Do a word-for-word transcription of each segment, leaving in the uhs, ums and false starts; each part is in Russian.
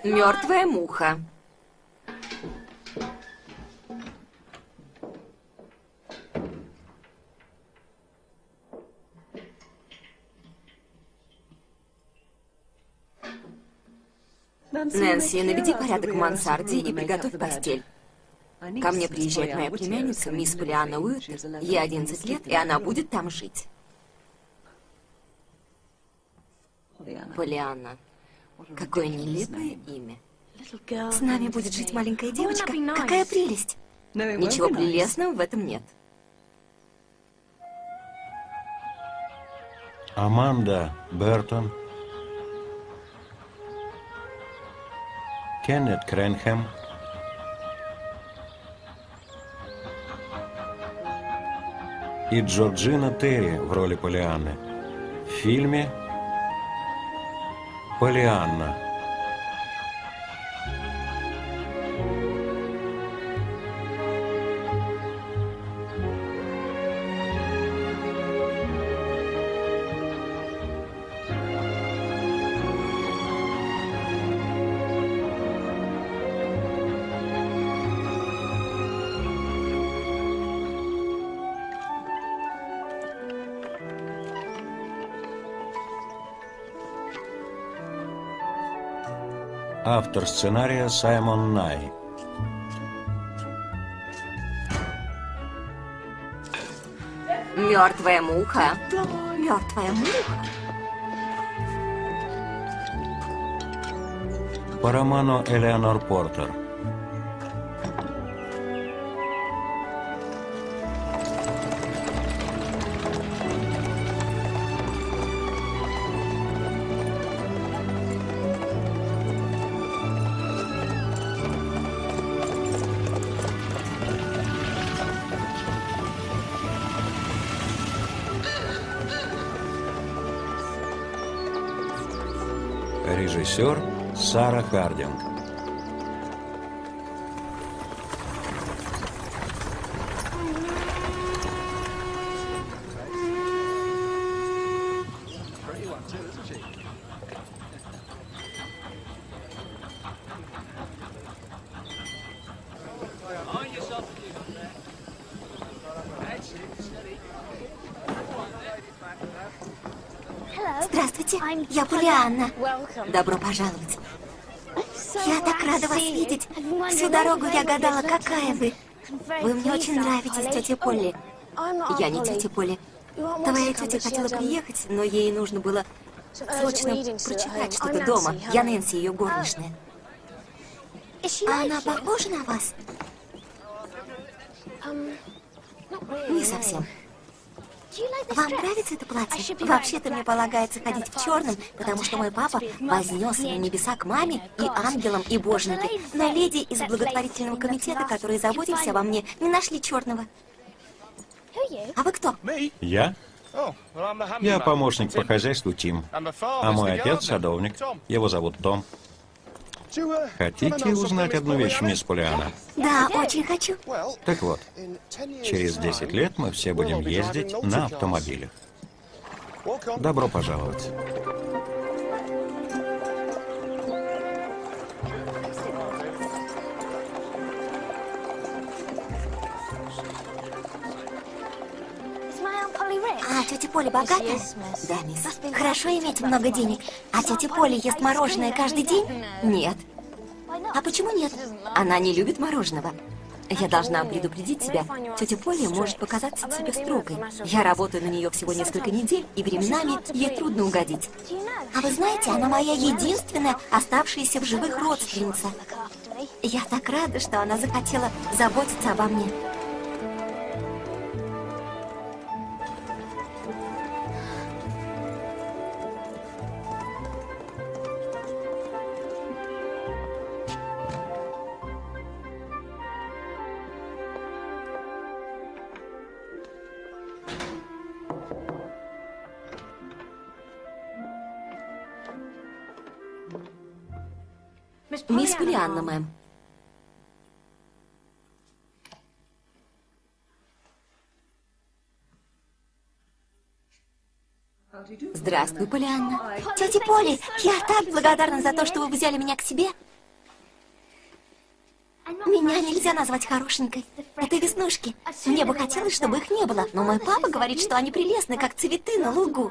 Мертвая муха. Нэнси, наведи порядок в мансарде и приготовь постель. Ко мне приезжает моя племянница, мисс Полианна Уитер. Ей одиннадцать лет, и она будет там жить. Полианна. Какое нелепое имя. С нами будет жить маленькая девочка. Какая прелесть! Ничего прелестного в этом нет. Аманда Бертон, Кеннет Крэнхэм, и Джорджина Терри в роли Полианны в фильме «Полианна». Автор сценария Саймон Най. Мертвая муха. Мертвая муха. По роману Элеонор Портер. Режиссер Сара Хардинг. Здравствуйте, я Полианна. Добро пожаловать. Я так рада вас видеть. Всю дорогу я гадала, какая вы. Вы мне очень нравитесь, тетя Полли. Я не тетя Полли. Твоя тетя хотела приехать, но ей нужно было срочно прочитать что-то дома. Я Нэнси, ее горничная. А она похожа на вас? Не совсем. Вам нравится это платье? Вообще-то мне полагается ходить в черном, потому что мой папа вознес на небеса к маме и ангелам и боженьке. Но леди из благотворительного комитета, которые заботились обо мне, не нашли черного. А вы кто? Я? Я помощник по хозяйству Тим. А мой отец садовник. Его зовут Том. Хотите узнать одну вещь, мисс Полианна? Да, очень хочу. Так вот, через десять лет мы все будем ездить на автомобилях. Добро пожаловать. А тетя Поля богатая? Да, мисс. Хорошо иметь много денег. А тетя Поля ест мороженое каждый день? Нет. А почему нет? Она не любит мороженого. Я должна предупредить тебя. Тетя Поля может показаться тебе строгой. Я работаю на нее всего несколько недель, и временами ей трудно угодить. А вы знаете, она моя единственная оставшаяся в живых родственница. Я так рада, что она захотела заботиться обо мне. Мисс Полианна, мэм. Здравствуй, Полианна. Тетя Поли, я так благодарна за то, что вы взяли меня к себе. Меня нельзя назвать хорошенькой. Это веснушки. Мне бы хотелось, чтобы их не было, но мой папа говорит, что они прелестны, как цветы на лугу.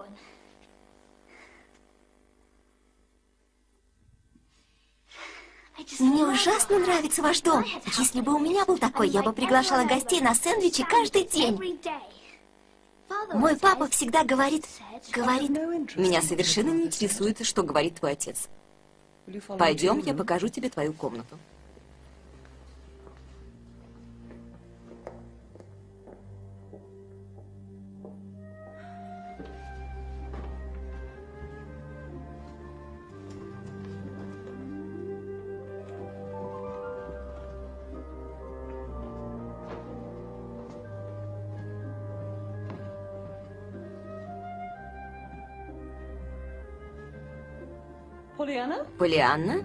Мне ужасно нравится ваш дом. Если бы у меня был такой, я бы приглашала гостей на сэндвичи каждый день. Мой папа всегда говорит, говорит... Меня совершенно не интересует, что говорит твой отец. Пойдем, я покажу тебе твою комнату. Полианна?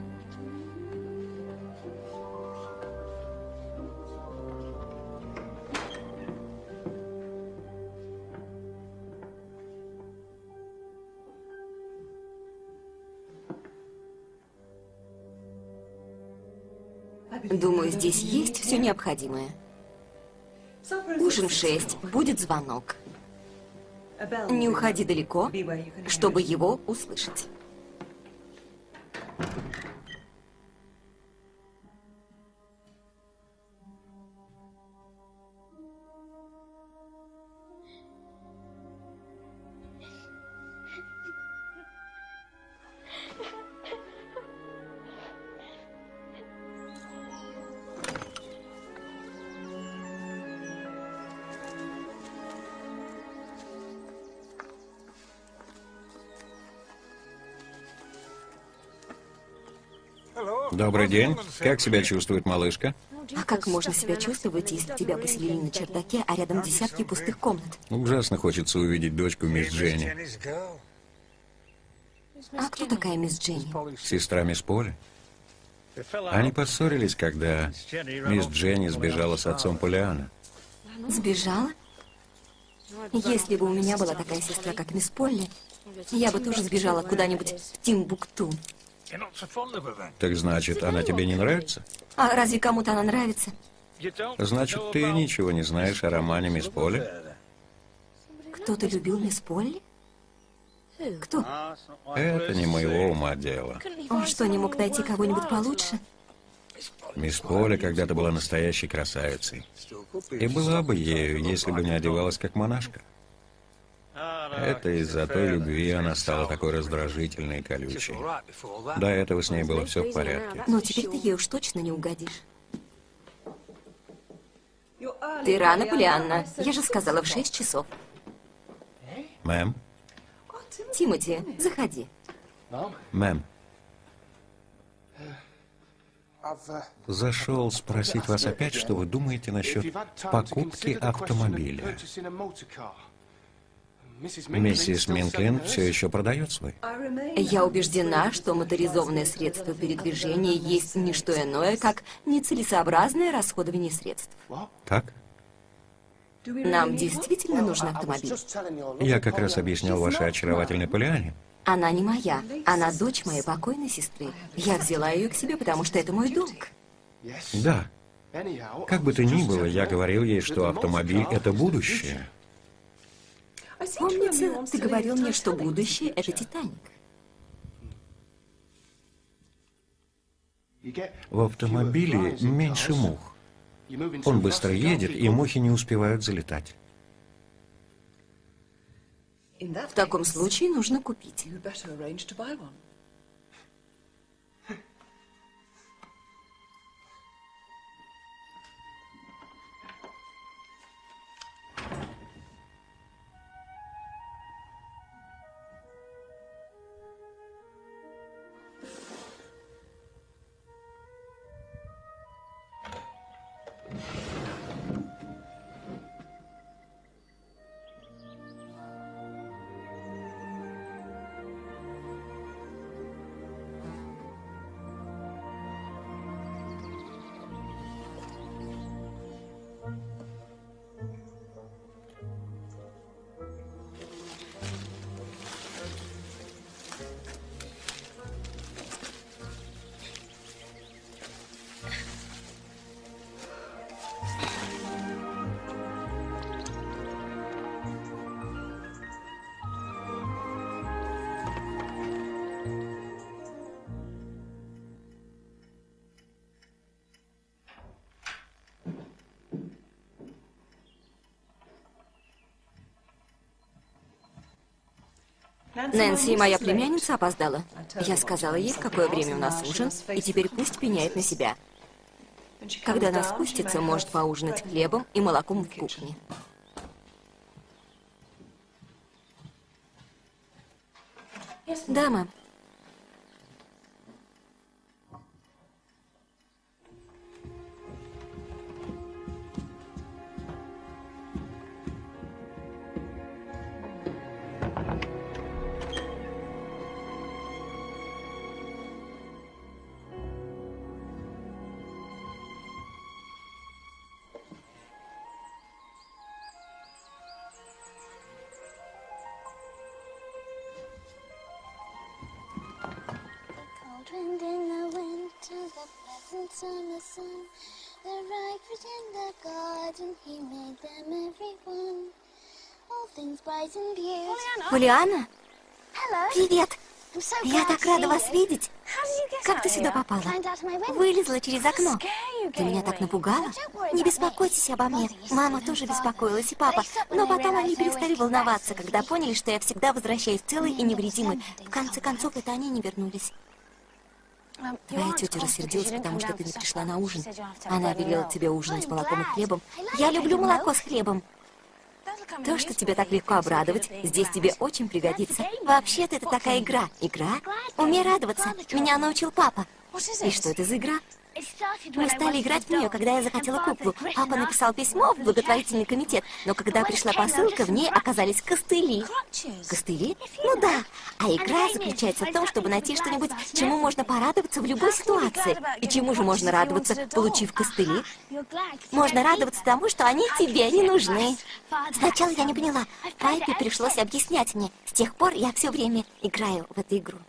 Думаю, здесь есть все необходимое. Ужин в шесть, будет звонок. Не уходи далеко, чтобы его услышать. Добрый день. Как себя чувствует малышка? А как можно себя чувствовать, если тебя поселили на чердаке, а рядом десятки пустых комнат? Ужасно хочется увидеть дочку мисс Дженни. А кто такая мисс Дженни? Сестра мисс Поли. Они поссорились, когда мисс Дженни сбежала с отцом Полиана. Сбежала? Если бы у меня была такая сестра, как мисс Полли, я бы тоже сбежала куда-нибудь в Тимбукту. Так значит, она тебе не нравится? А разве кому-то она нравится? Значит, ты ничего не знаешь о романе мисс Поли? Кто-то любил мисс Полли? Кто? Это не моего ума дело. Он что, не мог найти кого-нибудь получше? Мисс Поли когда-то была настоящей красавицей. И была бы ею, если бы не одевалась как монашка. Это из-за той любви она стала такой раздражительной и колючей. До этого с ней было все в порядке. Но теперь ты ей уж точно не угодишь. Ты рано, Полианна. Я же сказала, в шесть часов. Мэм? Тимоти, заходи. Мэм? Зашел спросить вас опять, что вы думаете насчет покупки автомобиля. Миссис Минклин все еще продает свой. Я убеждена, что моторизованное средство передвижения есть не что иное, как нецелесообразное расходование средств. Так? Нам действительно нужен автомобиль. Я как раз объяснял вашей очаровательной Полиане. Она не моя. Она дочь моей покойной сестры. Я взяла ее к себе, потому что это мой долг. Да. Как бы то ни было, я говорил ей, что автомобиль — это будущее. Помнится, ты говорил мне, что будущее — это Титаник. В автомобиле меньше мух. Он быстро едет, и мухи не успевают залетать. В таком случае нужно купить. Нэнси, моя племянница, опоздала. Я сказала ей, в какое время у нас ужин, и теперь пусть пеняет на себя. Когда она спустится, может поужинать хлебом и молоком в кухне. Да, мам. Wind in the winter, the pleasant summer sun, the ripe fruit in the garden, he made them every one. All things bright and beautiful. Полианна? Hello. Привет. I'm so Я glad так to рада see вас you. видеть. How did you get Как out ты сюда here? попала? Climbed out of my window. Вылезла через окно. Scare you, Ты меня так Gateway. напугала. Oh, don't worry Не about беспокойтесь me. обо мне. Mother used to Мама live тоже in Father. беспокоилась, и But папа. they stopped when Но they потом они realized I always перестали came back волноваться, safely. когда поняли, что я всегда возвращаюсь целой и невредимой. В конце концов, это они не вернулись. Um, your Твоя aunt's тетя cross because рассердилась, you didn't потому come что down ты for не пришла supper. на ужин. She said you have to have Она bread and велела milk. тебе ужинать I'm молоком и glad. хлебом. I like Я bread люблю and молоко milk. с хлебом. That'll come in То, что useful тебя for так you, легко things you обрадовать, do at being здесь glad. тебе очень пригодится. That's the game, Вообще-то это What такая game? игра. Игра? Glad Умей game. радоваться. Father taught Меня me. научил папа. What is И it? что это за игра? It started Мы when I стали wanted играть a в нее, doll, когда я and захотела Father куклу. written Папа us написал письмо в for the благотворительный комитет, но когда But when it пришла came, there were посылка, just в ней some оказались костыли. crutches. Костыли? If you Ну да. know. А And игра the game is заключается в find том, чтобы something to найти be glad что-нибудь, about in чему можно everything. порадоваться в любой How can you be glad ситуации. about И getting чему же crutches можно if you радоваться, wanted a doll? получив костыли? Aha, you're glad 'cause you Можно don't need радоваться them. тому, что они I тебе can не see нужны. first. Father Сначала had я не some. поняла. I've played Папе it ever пришлось since. объяснять мне. С тех пор я все время играю в эту игру.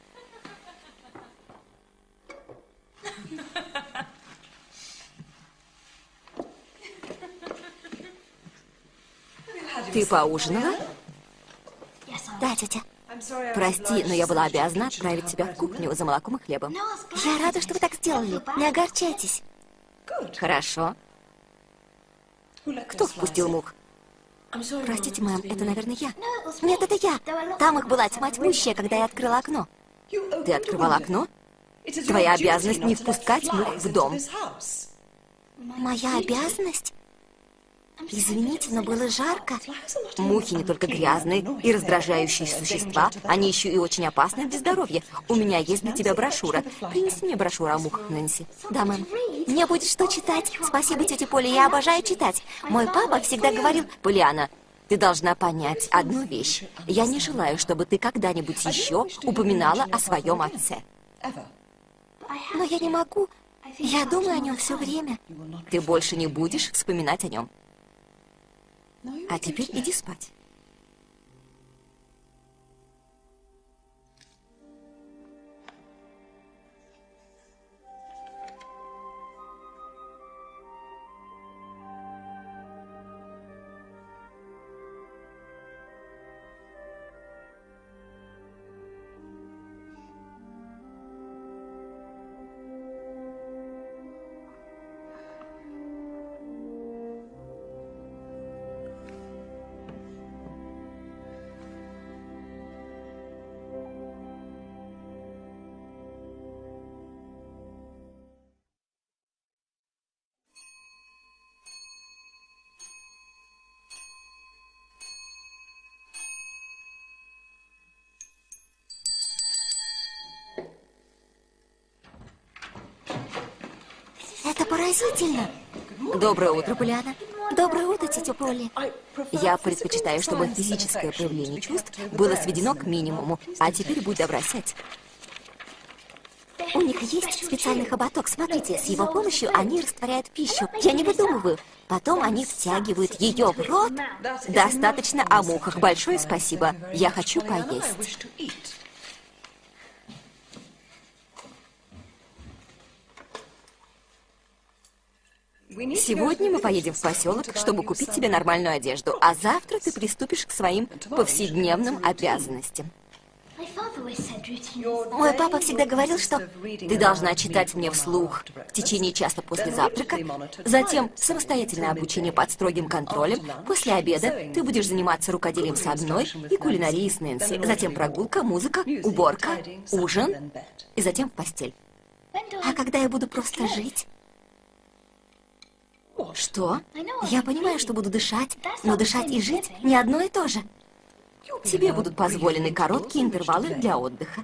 Ты поужинала? Да, тетя. Прости, но я была обязана отправить тебя в кухню за молоком и хлебом. Я рада, что вы так сделали. Не огорчайтесь. Хорошо. Кто впустил мух? Простите, мэм, это, наверное, я. Нет, это я. Там их была тьма тьмущая, когда я открыла окно. Ты открывала окно? Твоя обязанность не впускать мух в дом. Моя обязанность? Извините, но было жарко. Мухи не только грязные и раздражающие существа, они еще и очень опасны для здоровья. У меня есть для тебя брошюра. Принеси мне брошюру о мухах, Нэнси. Да, мэм. Мне будет что читать. Спасибо, тетя Поля, я обожаю читать. Мой папа всегда говорил: Полианна, ты должна понять одну вещь. Я не желаю, чтобы ты когда-нибудь еще упоминала о своем отце. Но я не могу. Я думаю о нем все время. Ты больше не будешь вспоминать о нем. А теперь иди спать. Это поразительно. Доброе утро, Полианна. Доброе утро, тетя Полли. Я предпочитаю, чтобы физическое проявление чувств было сведено к минимуму. А теперь будь добра, сядь. У них есть специальный хоботок. Смотрите, с его помощью они растворяют пищу. Я не выдумываю. Потом они втягивают ее в рот. Достаточно о мухах. Большое спасибо. Я хочу поесть. Сегодня мы поедем в поселок, чтобы купить тебе нормальную одежду, а завтра ты приступишь к своим повседневным обязанностям. Мой папа всегда говорил, что ты должна читать мне вслух в течение часа после завтрака, затем самостоятельное обучение под строгим контролем, после обеда ты будешь заниматься рукоделием с одной и кулинарией с Нэнси, затем прогулка, музыка, уборка, ужин и затем в постель. А когда я буду просто жить? Что? Я понимаю, что буду дышать, но дышать и жить не одно и то же. Тебе будут позволены короткие интервалы для отдыха.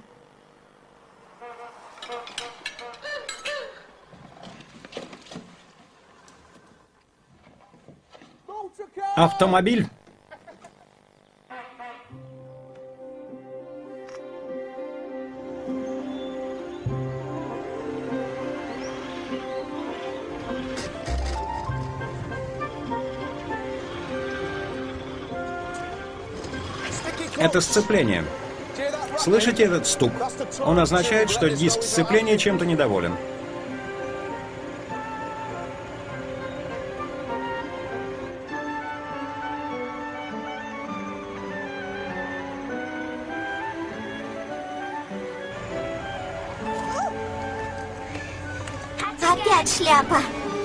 Автомобиль. Это сцепление. Слышите этот стук? Он означает, что диск сцепления чем-то недоволен. Опять шляпа.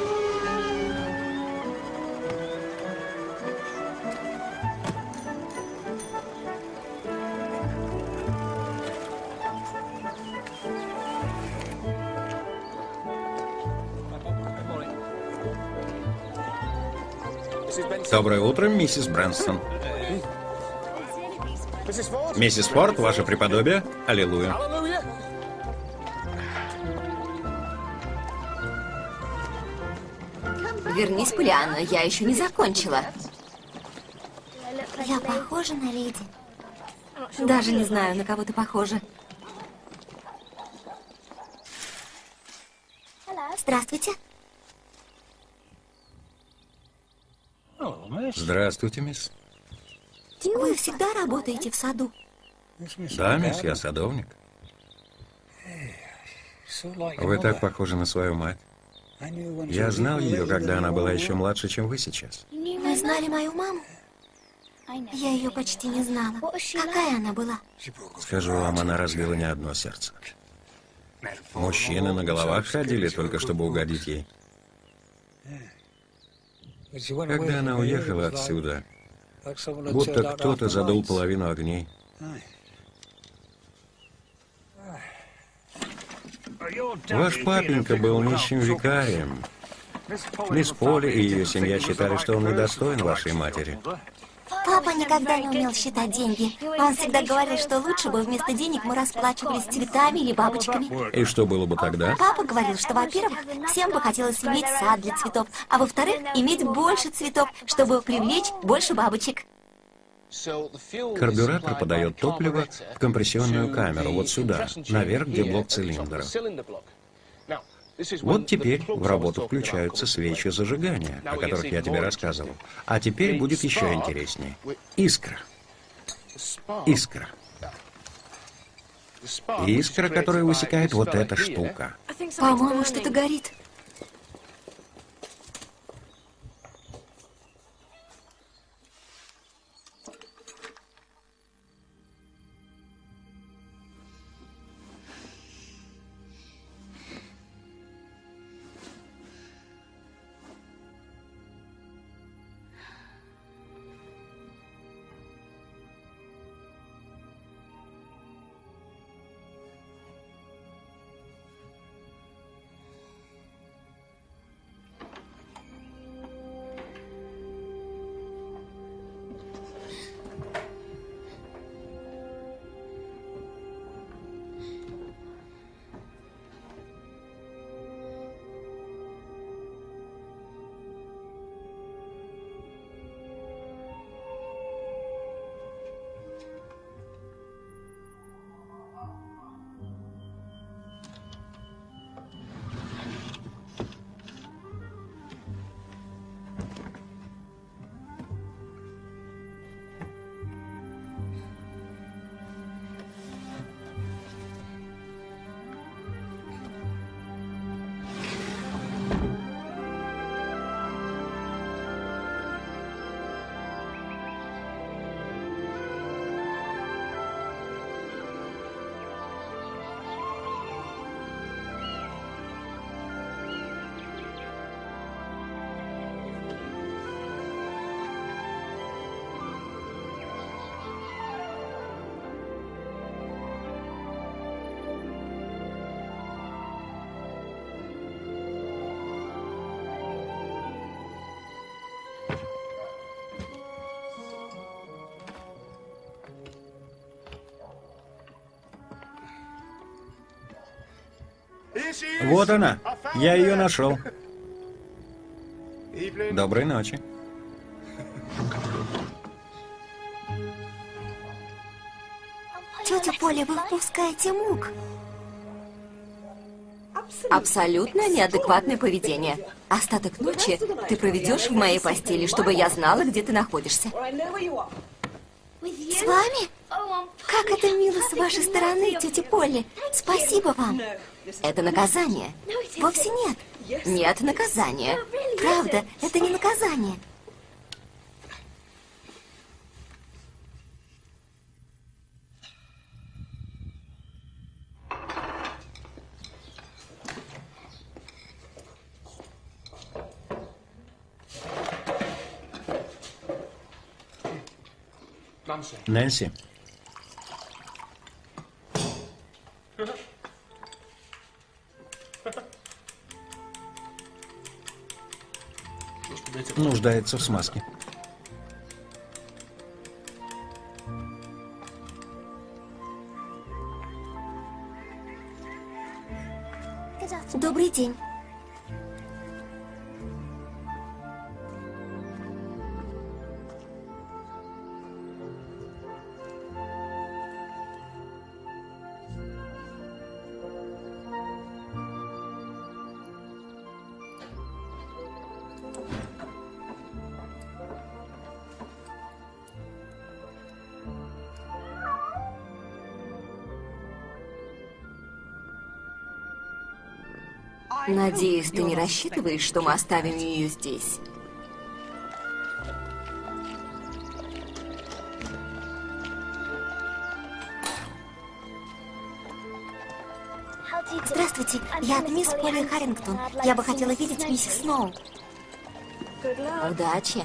Доброе утро, миссис Брэнстон. Миссис Форд, ваше преподобие. Аллилуйя. Вернись, Полианна, я еще не закончила. Я похожа на леди? Даже не знаю, на кого ты похожа. Здравствуйте. Здравствуйте, мисс. Вы всегда работаете в саду? Да, мисс, я садовник. Вы так похожи на свою мать. Я знал ее, когда она была еще младше, чем вы сейчас. Вы знали мою маму? Я ее почти не знала. Какая она была? Скажу вам, она разбила не одно сердце. Мужчины на головах ходили только, чтобы угодить ей. Когда она уехала отсюда, будто кто-то задул половину огней. Ваш папенька был нищим викарием. Мисс Полли и ее семья считали, что он недостоин вашей матери. Папа никогда не умел считать деньги. Он всегда говорил, что лучше бы вместо денег мы расплачивались цветами или бабочками. И что было бы тогда? Папа говорил, что, во-первых, всем бы хотелось иметь сад для цветов, а во-вторых, иметь больше цветов, чтобы привлечь больше бабочек. Карбюратор подает топливо в компрессионную камеру, вот сюда, наверх, где блок цилиндра. Вот теперь в работу включаются свечи зажигания, о которых я тебе рассказывал. А теперь будет еще интереснее. Искра. Искра. Искра, которая высекает вот эта штука. По-моему, что-то горит. Вот она. Я ее нашел. Доброй ночи. Тетя Поля, вы впускаете мук. Абсолютно неадекватное поведение. Остаток ночи ты проведешь в моей постели, чтобы я знала, где ты находишься. С вами? Как это мило с вашей стороны, тетя Полли. Спасибо вам. Это наказание? Вовсе нет. Нет наказания. Правда, это не наказание. Нэнси. Нуждается в смазке. Добрый день. Надеюсь, ты не рассчитываешь, что мы оставим ее здесь? Здравствуйте, я мисс Полли Харрингтон. Я бы хотела видеть миссис Сноу. Удачи.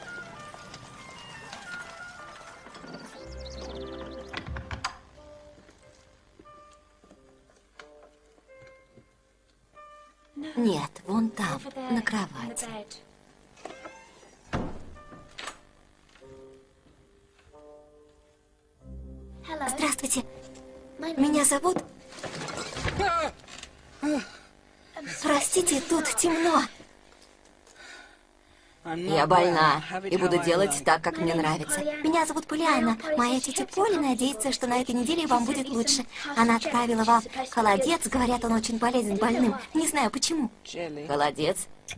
Нет, вон там, на кровати. Здравствуйте. Меня зовут... Простите, тут темно. Я больна и буду делать так, как мне нравится. Меня зовут Полианна. Моя тетя Поля надеется, что на этой неделе вам будет лучше. Она отправила вам холодец. Говорят, он очень полезен больным. Не знаю, почему. Холодец?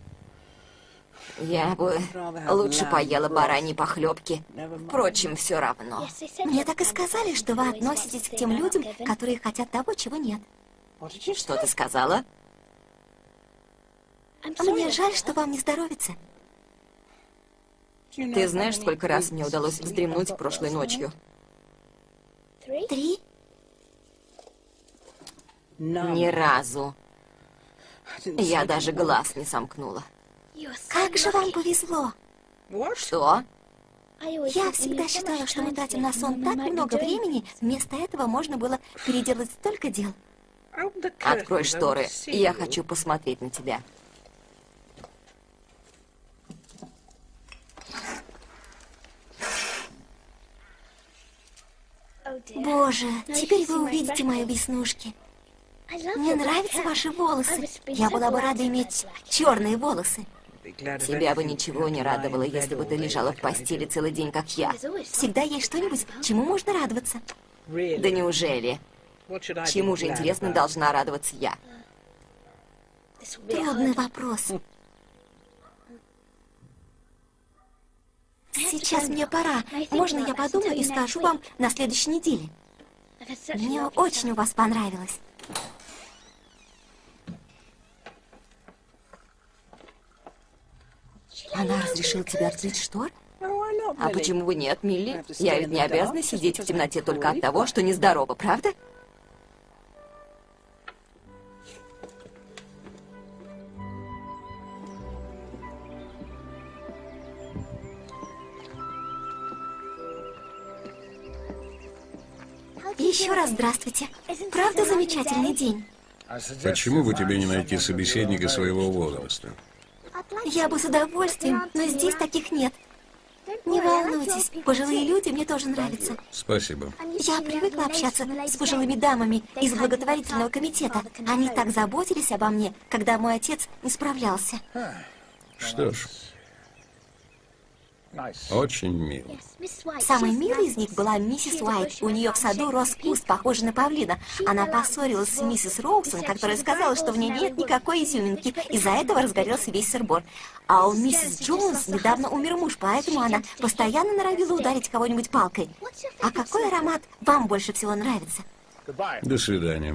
Я бы лучше поела бараньи похлебки. Впрочем, все равно. Мне так и сказали, что вы относитесь к тем людям, которые хотят того, чего нет. Что ты сказала? Мне жаль, что вам не здоровится. Ты знаешь, сколько раз мне удалось вздремнуть прошлой ночью? Три? Ни разу. Я даже глаз не сомкнула. Как же вам повезло. Что? Я всегда считала, что мы тратим на сон так много времени, вместо этого можно было переделать столько дел. Открой шторы, я хочу посмотреть на тебя. Боже, теперь вы увидите мои веснушки. Мне нравятся ваши волосы. Я была бы рада иметь черные волосы. Тебя бы ничего не радовало, если бы ты лежала в постели целый день, как я. Всегда есть что-нибудь, чему можно радоваться. Да неужели? Чему же, интересно, должна радоваться я? Трудный вопрос. Сейчас мне пора. Можно я подумаю и скажу вам на следующей неделе? Мне очень у вас понравилось. Она разрешила тебе открыть штор? А почему бы нет, Милли? Я ведь не обязана сидеть в темноте только от того, что нездорова, правда? Еще раз здравствуйте. Правда замечательный день? Почему бы тебе не найти собеседника своего возраста? Я бы с удовольствием, но здесь таких нет. Не волнуйтесь, пожилые люди мне тоже нравятся. Спасибо. Я привыкла общаться с пожилыми дамами из благотворительного комитета. Они так заботились обо мне, когда мой отец не справлялся. Что ж, очень мило. Самой милой из них была миссис Уайт. У нее в саду рос куст, похожий на павлина. Она поссорилась с миссис Роусон, которая сказала, что в ней нет никакой изюминки. Из-за этого разгорелся весь сыр-бор. А у миссис Джонс недавно умер муж, поэтому она постоянно норовила ударить кого-нибудь палкой. А какой аромат вам больше всего нравится? До свидания.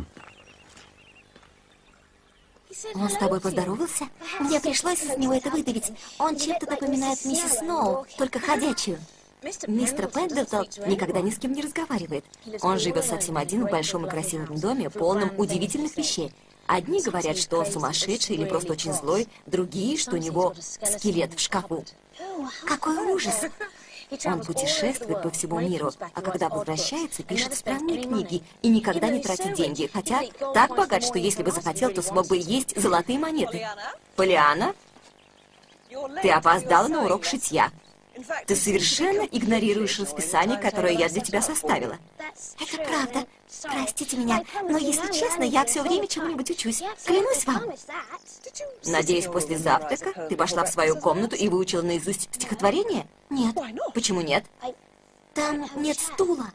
Он с тобой поздоровался? Мне пришлось из него это выдавить. Он чем-то напоминает миссис Сноу, только ходячую. Мистер Пендлтон никогда ни с кем не разговаривает. Он живет совсем один в большом и красивом доме, полном удивительных вещей. Одни говорят, что он сумасшедший или просто очень злой, другие, что у него скелет в шкафу. Какой ужас! Он путешествует по всему миру, а когда возвращается, пишет странные книги и никогда не тратит деньги. Хотя так богат, что если бы захотел, то смог бы есть золотые монеты. Полиана, ты опоздала на урок шитья. Ты совершенно игнорируешь расписание, которое я для тебя составила. Это правда. Простите меня, но если честно, я все время чему-нибудь учусь. Клянусь вам. Надеюсь, после завтрака ты пошла в свою комнату и выучила наизусть стихотворение? Нет. Почему нет? Там нет стула.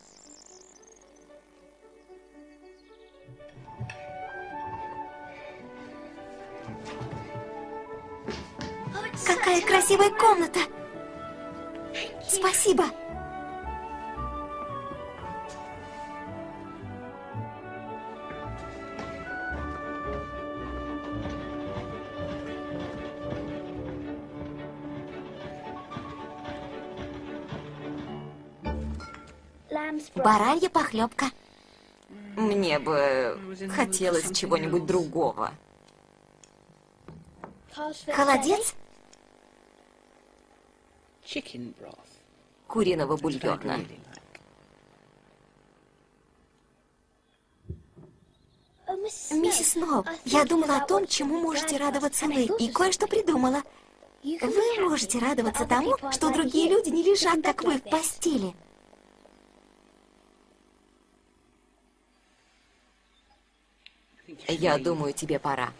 Какая красивая комната! Спасибо. Баранья похлебка. Мне бы хотелось чего-нибудь другого. Холодец? Куриного бульона. Миссис Сноу, я думала о том, чему можете радоваться вы, и кое-что придумала. Вы можете радоваться тому, что другие люди не лежат, как вы, в постели. Я думаю, тебе пора.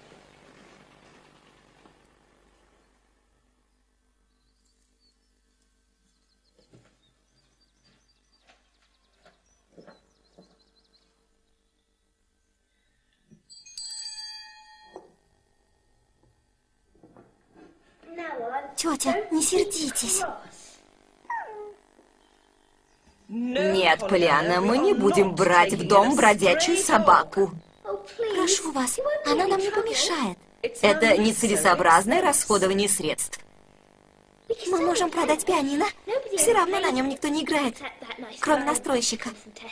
Тетя, не сердитесь. Нет, Полианна, мы не будем брать в дом бродячую собаку. Прошу вас, она нам не помешает. Это нецелесообразное расходование средств. Мы можем продать пианино. Все равно на нем никто не играет, кроме настройщика.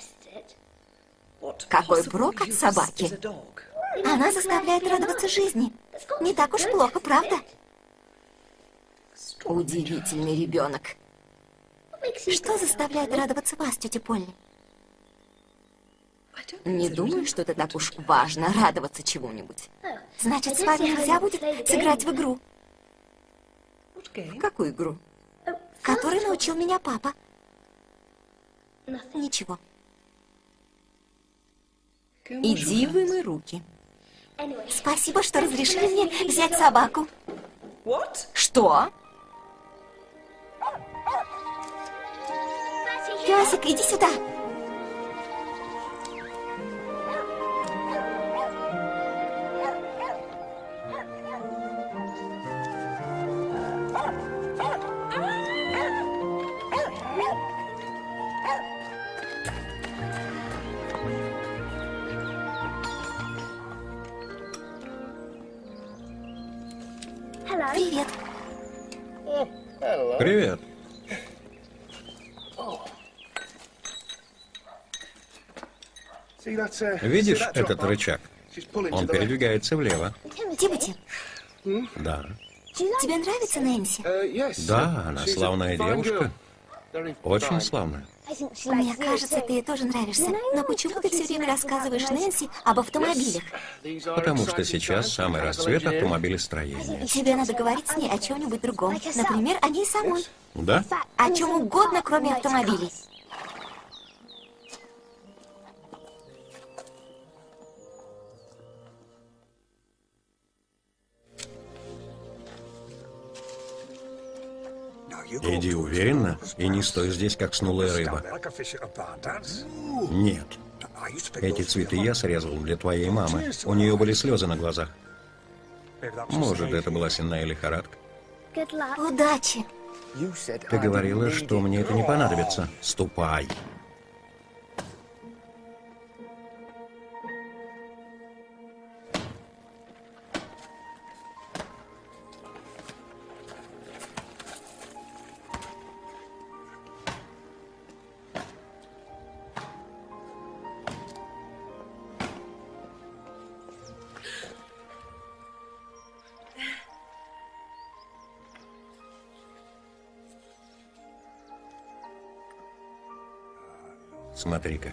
Какой прок от собаки? Она заставляет радоваться жизни. Не так уж плохо, правда? Удивительный ребенок. Что заставляет радоваться вас, тетя Полли? Не думаю, что это так уж важно, радоваться чему-нибудь. Значит, с вами нельзя будет сыграть в игру? В какую игру? Которой научил меня папа. Ничего. Иди вымой руки. Спасибо, что разрешили мне взять собаку. Что? Песик, иди сюда. Привет. Привет. Видишь этот рычаг? Он передвигается влево. Тимоти, Да. тебе нравится Нэнси? Да, она славная девушка. Очень славная. Мне кажется, ты ей тоже нравишься. Но почему ты все время рассказываешь Нэнси об автомобилях? Потому что сейчас самый расцвет автомобилестроения. Тебе надо говорить с ней о чем-нибудь другом. Например, о ней самой. Да? О чем угодно, кроме автомобилей. Иди уверенно и не стой здесь, как снулая рыба. Нет. Эти цветы я срезал для твоей мамы. У нее были слезы на глазах. Может, это была сенная лихорадка. Удачи. Ты говорила, что мне это не понадобится. Ступай. Смотри-ка.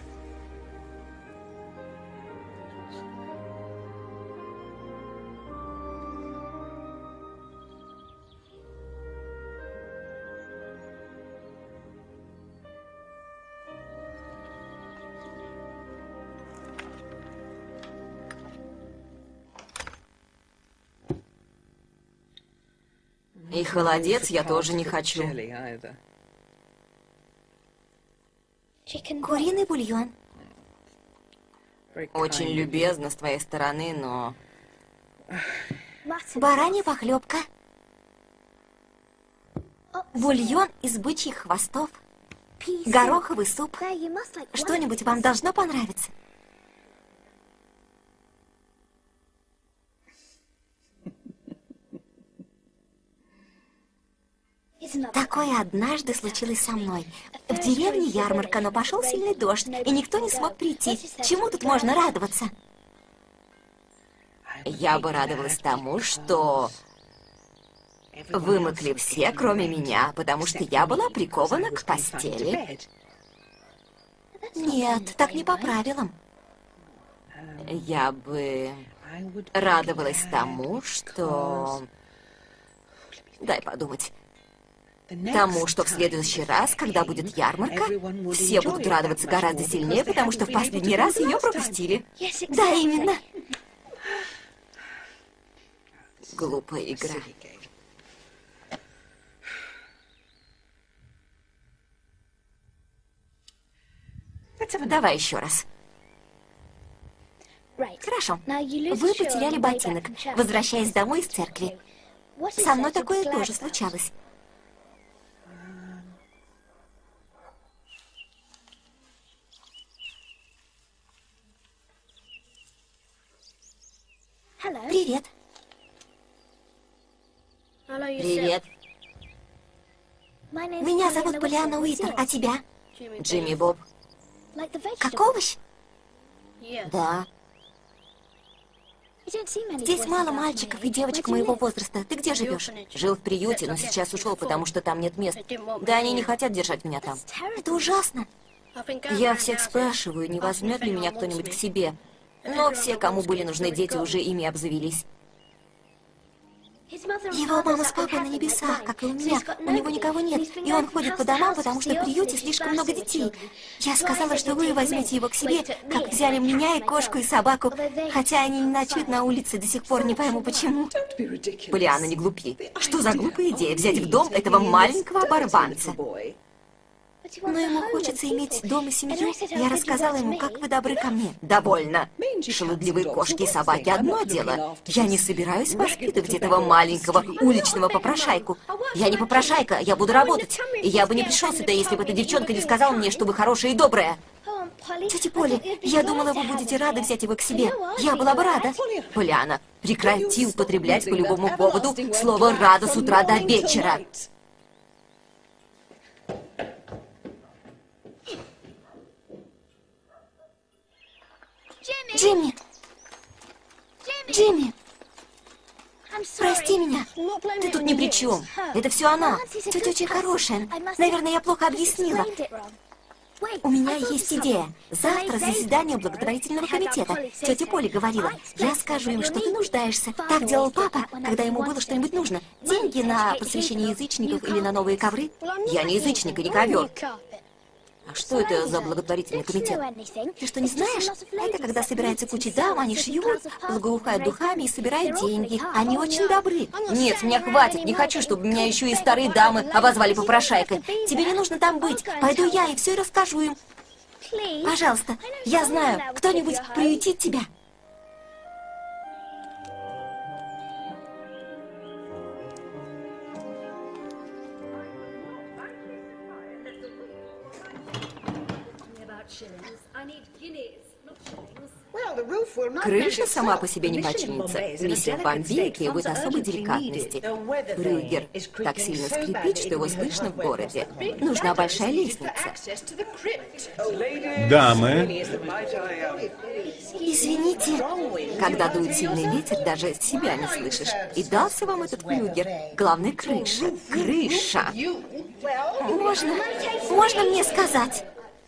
И холодец я тоже не хочу. Куриный бульон. Очень любезно с твоей стороны, но... Баранья похлебка. Бульон из бычьих хвостов. Гороховый суп. Что-нибудь вам должно понравиться. Такое однажды случилось со мной. В деревне ярмарка, но пошел сильный дождь, и никто не смог прийти. Чему тут можно радоваться? Я бы радовалась тому, что вымокли все, кроме меня, потому что я была прикована к постели. Нет, так не по правилам. Я бы радовалась тому, что... Дай подумать. Тому, что в следующий раз, когда будет ярмарка, все будут радоваться гораздо сильнее, потому что в последний раз ее пропустили. Да, именно. Глупая игра. Давай еще раз. Хорошо. Вы потеряли ботинок, возвращаясь домой из церкви. Со мной такое тоже случалось. Привет. Привет. Меня зовут Полианна Уитер, а тебя? Джимми Боб. Как овощ? Да. Здесь мало мальчиков и девочек моего возраста. Ты где живешь? Жил в приюте, но сейчас ушел, потому что там нет мест. Да они не хотят держать меня там. Это ужасно. Я всех спрашиваю, не возьмет ли меня кто-нибудь к себе. Но все, кому были нужны дети, уже ими обзавелись. Его мама с папой на небесах, как и у меня. У него никого нет, и он ходит по домам, потому что в приюте слишком много детей. Я сказала, что вы возьмете его к себе, как взяли меня и кошку, и собаку. Хотя они не ночуют на улице, до сих пор не пойму, почему. Полианна, не глупи. Что за глупая идея взять в дом этого маленького оборванца? Но ему хочется иметь дом и семью. Я рассказала ему, как вы добры ко мне. Довольно. Шелудливые кошки и собаки — одно дело. Я не собираюсь воспитывать этого маленького уличного попрошайку. Я не попрошайка, я буду работать. И я бы не пришел сюда, если бы эта девчонка не сказала мне, что вы хорошая и добрая. Тетя Поли, я думала, вы будете рады взять его к себе. Я была бы рада. Полианна, прекрати употреблять по любому поводу слово «рада» с утра до вечера. Джимми! Джимми! Прости меня. Ты тут ни при чем. Это все она. Тетя очень хорошая. Наверное, я плохо объяснила. У меня есть идея. Завтра заседание благотворительного комитета. Тетя Поли говорила, я скажу им, что ты нуждаешься. Так делал папа, когда ему было что-нибудь нужно. Деньги на посвящение язычников или на новые ковры. Я не язычник и не ковер. А что это за благотворительный комитет? Ты что, не знаешь? Это когда собирается куча дам, они шьют, благоухают духами и собирают деньги. Они очень добры. Нет, мне хватит, не хочу, чтобы меня еще и старые дамы обозвали попрошайкой. Тебе не нужно там быть. Пойду я и все расскажу им. Пожалуйста, я знаю, кто-нибудь приютит тебя. Крыша сама по себе не починится. Миссия Бомбей требует особой деликатности. Брюгер так сильно скрипит, что его слышно в городе. Нужна большая лестница. Дамы, Извините, когда дует сильный ветер, даже себя не слышишь. И дался вам этот флюгер. Главное, крыша. Крыша. Можно, можно мне сказать?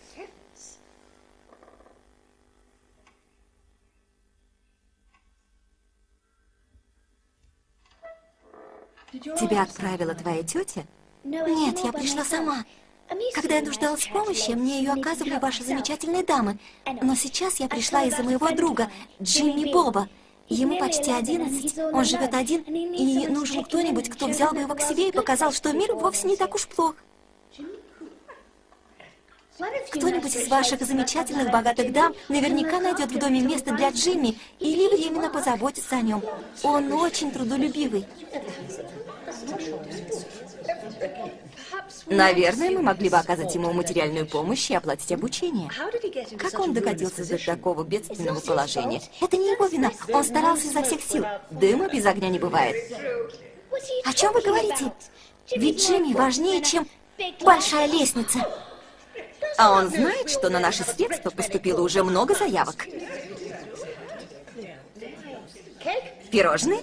Тебя отправила твоя тетя? Нет, я пришла сама. Когда я нуждалась в помощи, мне ее оказывали ваши замечательные дамы. Но сейчас я пришла из-за моего друга, Джимми Боба. Ему почти одиннадцать, он живет один, и нужен кто-нибудь, кто взял бы его к себе и показал, что мир вовсе не так уж плох. Кто-нибудь из ваших замечательных богатых дам наверняка найдет в доме место для Джимми или временно позаботится о нем. Он очень трудолюбивый. Наверное, мы могли бы оказать ему материальную помощь и оплатить обучение. Как он докатился до такого бедственного положения? Это не его вина. Он старался изо всех сил. Дыма без огня не бывает. О чем вы говорите? Ведь Джимми важнее, чем большая лестница. А он знает, что на наши средства поступило уже много заявок. Пирожные?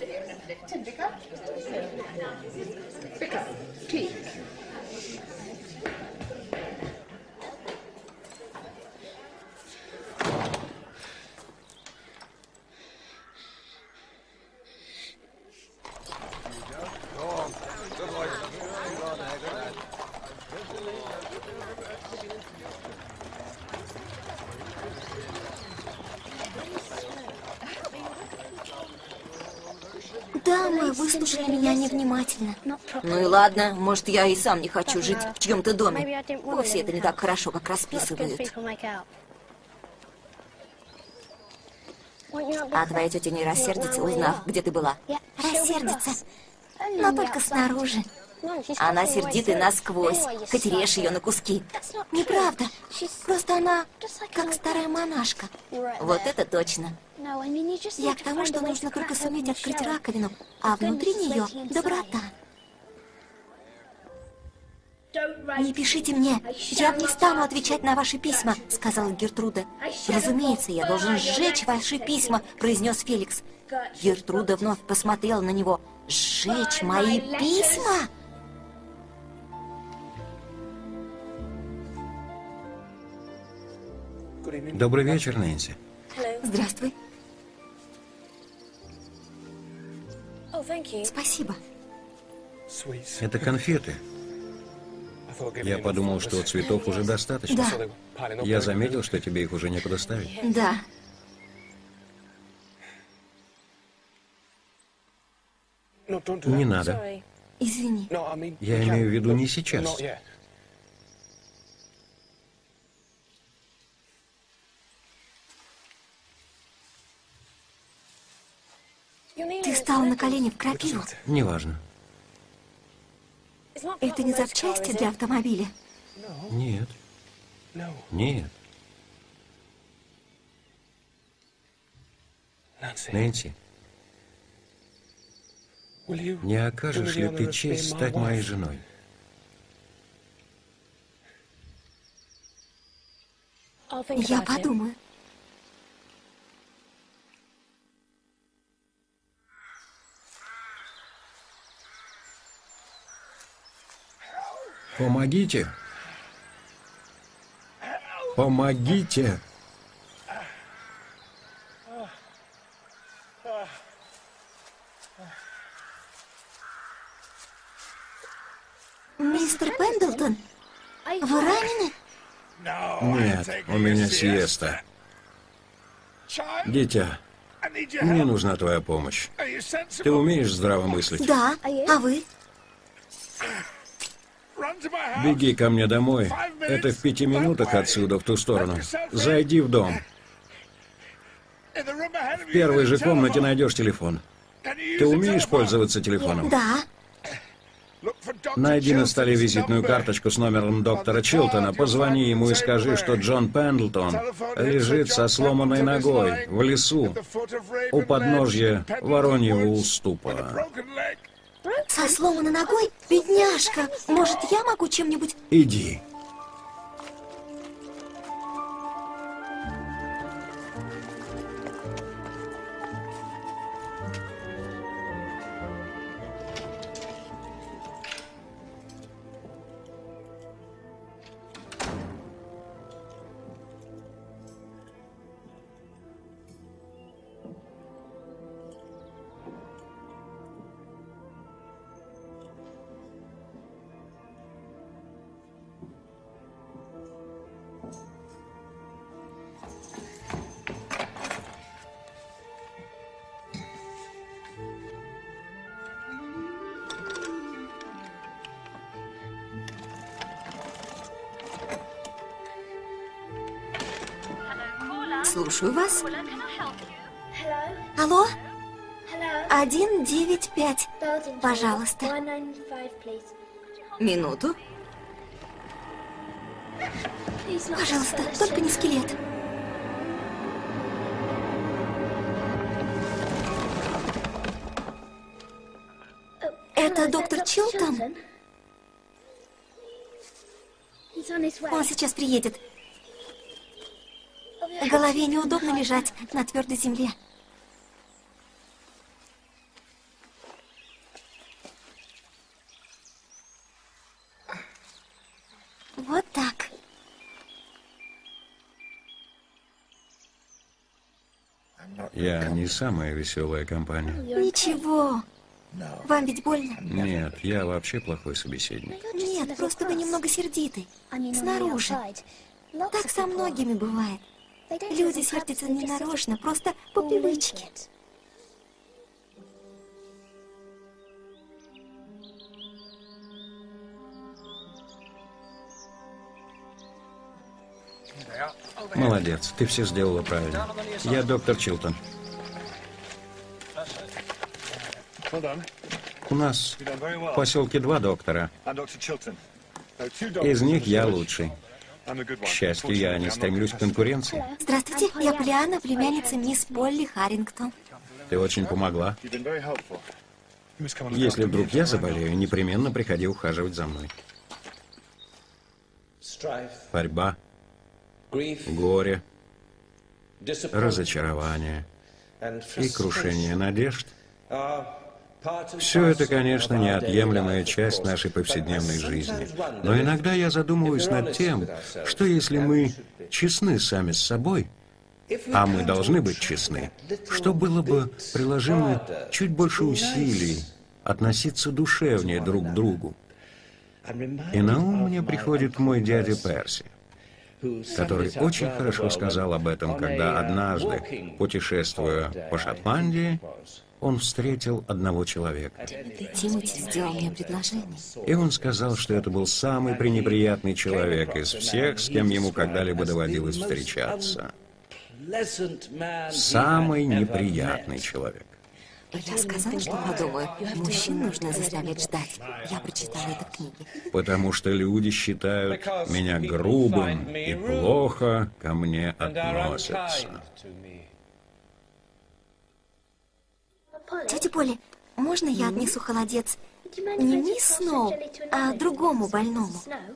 Дамы выслушали меня невнимательно. Ну и ладно, может, я и сам не хочу жить в чьем-то доме. Вовсе это не так хорошо, как расписывают. А твоя тетя не рассердится, узнав, где ты была? Рассердится, но только снаружи. Она сердита и насквозь, хоть режь ее на куски. Неправда, просто она как старая монашка. Вот это точно. Я к тому, что нужно только суметь открыть раковину, а внутри нее доброта. «Не пишите мне, я не стану отвечать на ваши письма», — сказала Гертруда. «Разумеется, я должен сжечь ваши письма», — произнес Феликс. Гертруда вновь посмотрела на него. «Сжечь мои письма?» добрый вечер, Нэнси. Здравствуй. Спасибо. Это конфеты. Я подумал, что цветов уже достаточно. Да. Я заметил, что тебе их уже некуда ставить. Да. Не надо. Извини. Я имею в виду не сейчас. Ты встал на колени в крапиву. Неважно. Это не запчасти для автомобиля. Нет. Нет. Нэнси, не окажешь ли ты честь стать моей женой? Я подумаю. Помогите. Помогите! Мистер Пендлтон, вы ранены? Нет, у меня сиеста. Дитя, мне нужна твоя помощь. Ты умеешь здраво мыслить? Да, а вы? Беги ко мне домой. Это в пяти минутах отсюда, в ту сторону. Зайди в дом. В первой же комнате найдешь телефон. Ты умеешь пользоваться телефоном? Да. Найди на столе визитную карточку с номером доктора Чилтона, позвони ему и скажи, что Джон Пендлтон лежит со сломанной ногой в лесу у подножья Вороньего уступа. Со сломанной ногой? Бедняжка! Может, я могу чем-нибудь... Иди. Слушаю вас. Алло? Один девять пять. Пожалуйста. Минуту. Пожалуйста, только не скелет. Это доктор Чилтон? Он сейчас приедет. Голове неудобно лежать на твердой земле. Вот так. Я не самая веселая компания. Ничего. Вам ведь больно? Нет, я вообще плохой собеседник. Нет, просто вы немного сердиты. Снаружи. Так со многими бывает. Люди сердятся не нарочно, просто по привычке. Молодец, ты все сделала правильно. Я доктор Чилтон. У нас в поселке два доктора. Из них я лучший. К счастью, я не стремлюсь к конкуренции. Здравствуйте, я Полианна, племянница мисс Полли Харрингтон. Ты очень помогла. Если вдруг я заболею, непременно приходи ухаживать за мной. Борьба, горе, разочарование и крушение надежд. Все это, конечно, неотъемлемая часть нашей повседневной жизни. Но иногда я задумываюсь над тем, что если мы честны сами с собой, а мы должны быть честны, что было бы, приложим мы чуть больше усилий относиться душевнее друг к другу. И на ум мне приходит мой дядя Перси, который очень хорошо сказал об этом, когда однажды, путешествуя по Шотландии, он встретил одного человека. Тимоти сделал мне предложение. И он сказал, что это был самый пренеприятный человек из всех, с кем ему когда-либо доводилось встречаться. Самый неприятный человек. Я сказала, что подумаю, мужчин нужно заставлять ждать. Я прочитала это в книге. Потому что люди считают меня грубым и плохо ко мне относятся. Тетя Поли, можно я отнесу холодец не мисс Сноу, а другому больному?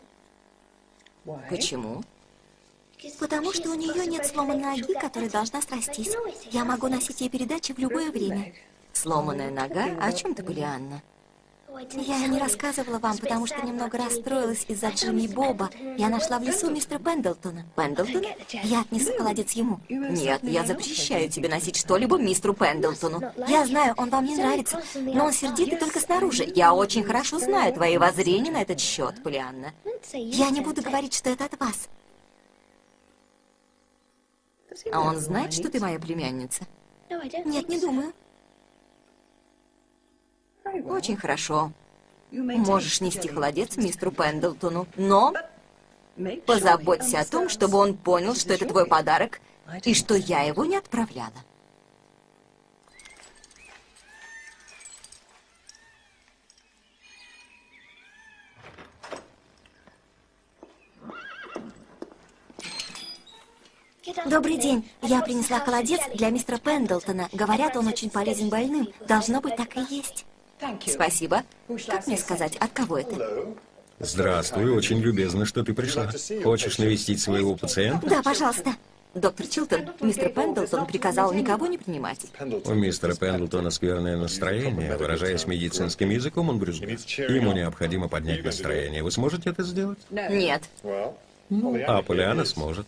Почему? Потому что у нее нет сломанной ноги, которая должна срастись. Я могу носить ей передачи в любое время. Сломанная нога? О чем ты, Полианна? Я не рассказывала вам, потому что немного расстроилась из-за Джимми Боба. Я нашла в лесу мистера Пендлтона. Пендлтона? Я отнесу холодец ему. Нет, я запрещаю тебе носить что-либо мистеру Пендлтону. Я знаю, он вам не нравится, но он сердитый только снаружи. Я очень хорошо знаю твои воззрения на этот счет, Полианна. Я не буду говорить, что это от вас. А он знает, что ты моя племянница? Нет, не думаю. Очень хорошо. Можешь нести холодец мистеру Пендлтону, но позаботься о том, чтобы он понял, что это твой подарок, и что я его не отправляла. Добрый день. Я принесла холодец для мистера Пендлтона. Говорят, он очень полезен больным. Должно быть, так и есть. Спасибо. Как мне сказать, от кого это? Здравствуй, очень любезно, что ты пришла. Хочешь навестить своего пациента? Да, пожалуйста. Доктор Чилтон, мистер Пендлтон приказал никого не принимать. У мистера Пендлтона скверное настроение. Выражаясь медицинским языком, он брюзгает. Ему необходимо поднять настроение. Вы сможете это сделать? Нет. Ну, а Полианна сможет.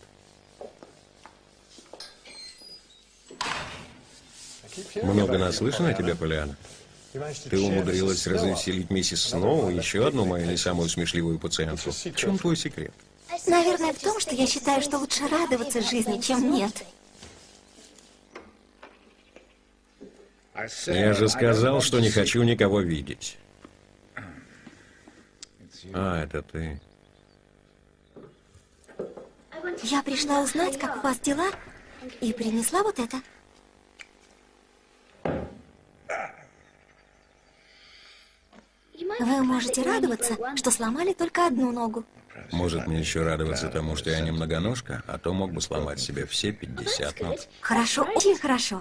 Много наслышано о тебе, Полианна. Ты умудрилась развеселить миссис Сноу, еще одну мою не самую смешливую пациентку. В чем твой секрет? Наверное, в том, что я считаю, что лучше радоваться жизни, чем нет. Я же сказал, что не хочу никого видеть. А, это ты. Я пришла узнать, как у вас дела, и принесла вот это. Вы можете радоваться, что сломали только одну ногу. Может, мне еще радоваться тому, что я не многоножка, а то мог бы сломать себе все пятьдесят ног. Хорошо, очень хорошо.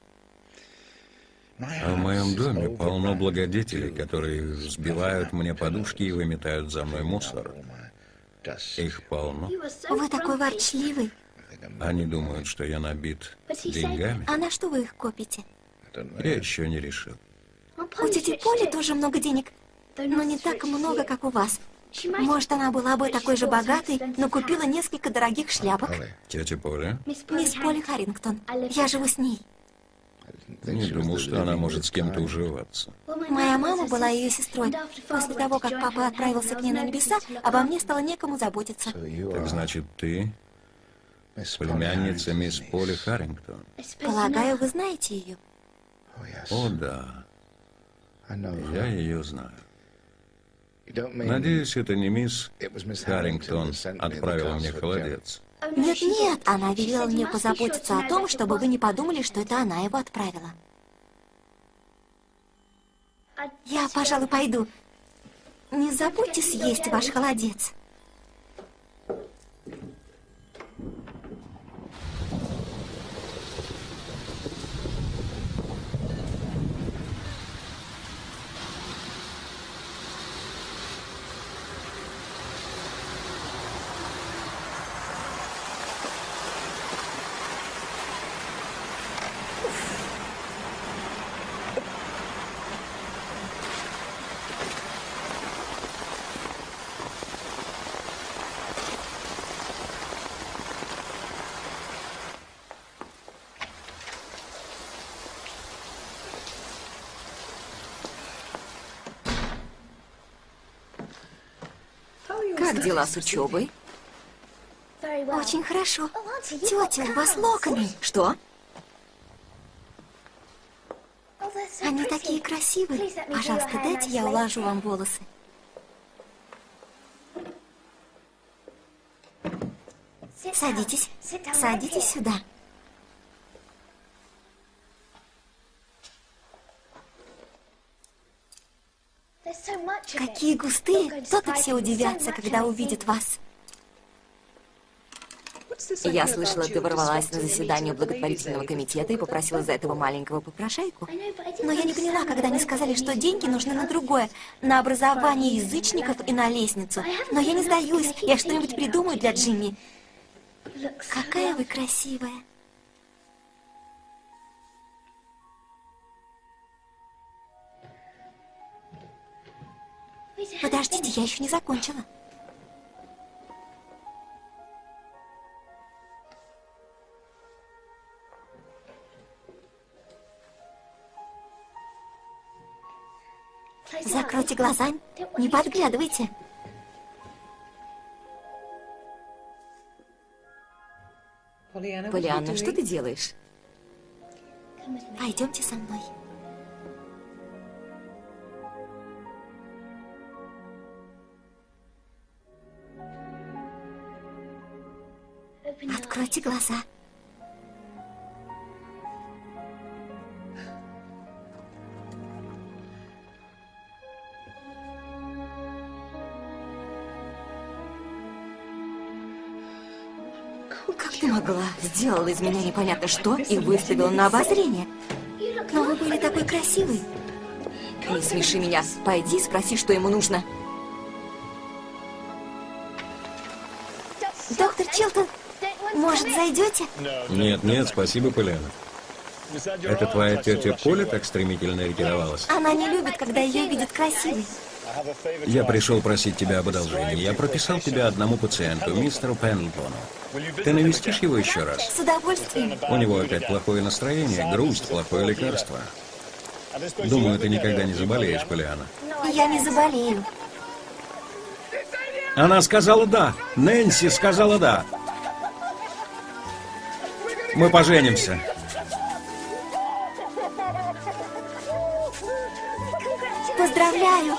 А в моем доме полно благодетелей, которые взбивают мне подушки и выметают за мной мусор. Их полно. Вы такой ворчливый. Они думают, что я набит деньгами. А на что вы их копите? Я еще не решил. У тети Поли тоже много денег, но не так много, как у вас. Может, она была бы такой же богатой, но купила несколько дорогих шляпок. Тетя Поля? Мисс Поли Харрингтон. Я живу с ней. Не думал, что она может с кем-то уживаться. Моя мама была ее сестрой. После того, как папа отправился к ней на небеса, обо мне стало некому заботиться. Так значит, ты племянница мисс Поли Харрингтон? Полагаю, вы знаете ее? О, да. Я ее знаю. Надеюсь, это не мисс Харрингтон отправила мне холодец. Нет-нет, она велела мне позаботиться о том, чтобы вы не подумали, что это она его отправила. Я, пожалуй, пойду. Не забудьте съесть ваш холодец. Как дела с учебой? Очень хорошо. Тетя, у вас локоны. Что? Они такие красивые. Пожалуйста, дайте я уложу вам волосы. Садитесь. Садитесь сюда. Какие густые. То-то все удивятся, когда увидят вас. Я слышала, ты ворвалась на заседание благотворительного комитета и попросила за этого маленького попрошайку. Но я не поняла, когда они сказали, что деньги нужны на другое, на образование язычников и на лестницу. Но я не сдаюсь, я что-нибудь придумаю для Джимми. Какая вы красивая. Подождите, я еще не закончила. Закройте глаза, не подглядывайте. Полианна, что ты делаешь? Пойдемте со мной. Откройте глаза. Как ты могла? Сделала из меня непонятно что и выставила на обозрение. Но вы были такой красивый. Не смеши меня. Пойди и спроси, что ему нужно. Доктор Чилтон, может, зайдете? Нет, нет, спасибо, Полианна. Это твоя тетя Поля так стремительно ретировалась? Она не любит, когда ее видят красивой. Я пришел просить тебя об одолжении. Я прописал тебя одному пациенту, мистеру Пендлтону. Ты навестишь его еще раз? С удовольствием. У него опять плохое настроение, грусть, плохое лекарство. Думаю, ты никогда не заболеешь, Полианна. Я не заболею. Она сказала да. Нэнси сказала да. Мы поженимся. Поздравляю.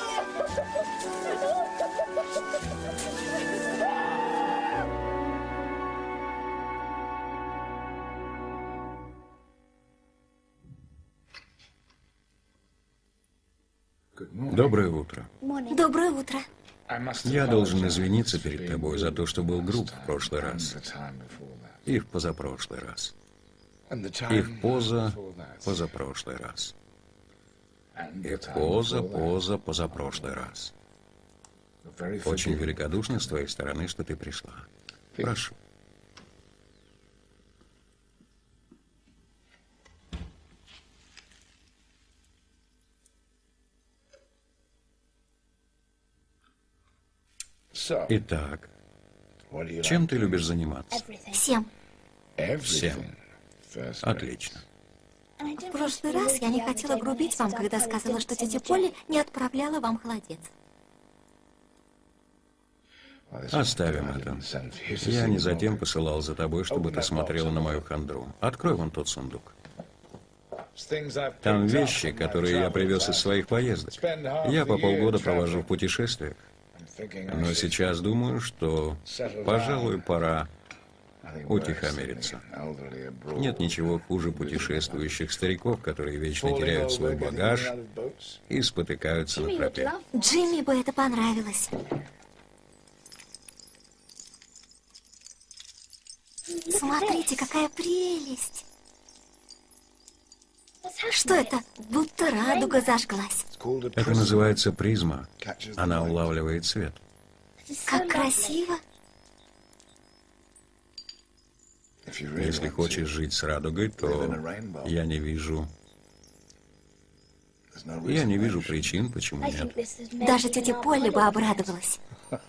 Доброе утро. Доброе утро. Я должен извиниться перед тобой за то, что был груб в прошлый раз. И в позапрошлый раз. И в поза позапрошлый раз. И поза, поза, позапрошлый раз. Очень великодушно с твоей стороны, что ты пришла. Прошу. Итак, чем ты любишь заниматься? Всем. Всем. Отлично. В прошлый раз я не хотела грубить вам, когда сказала, что тетя Полли не отправляла вам холодец. Оставим это. Я не затем посылал за тобой, чтобы ты смотрела на мою хандру. Открой вон тот сундук. Там вещи, которые я привез из своих поездок. Я по полгода провожу в путешествиях. Но сейчас думаю, что, пожалуй, пора утихомириться. Нет ничего хуже путешествующих стариков, которые вечно теряют свой багаж и спотыкаются на тропе. Джимми бы это понравилось. Смотрите, какая прелесть. Что это? Будто радуга зажглась. Это называется призма. Она улавливает свет. Как красиво. Если хочешь жить с радугой, то я не вижу... Я не вижу причин, почему нет. Даже тетя Полли бы обрадовалась.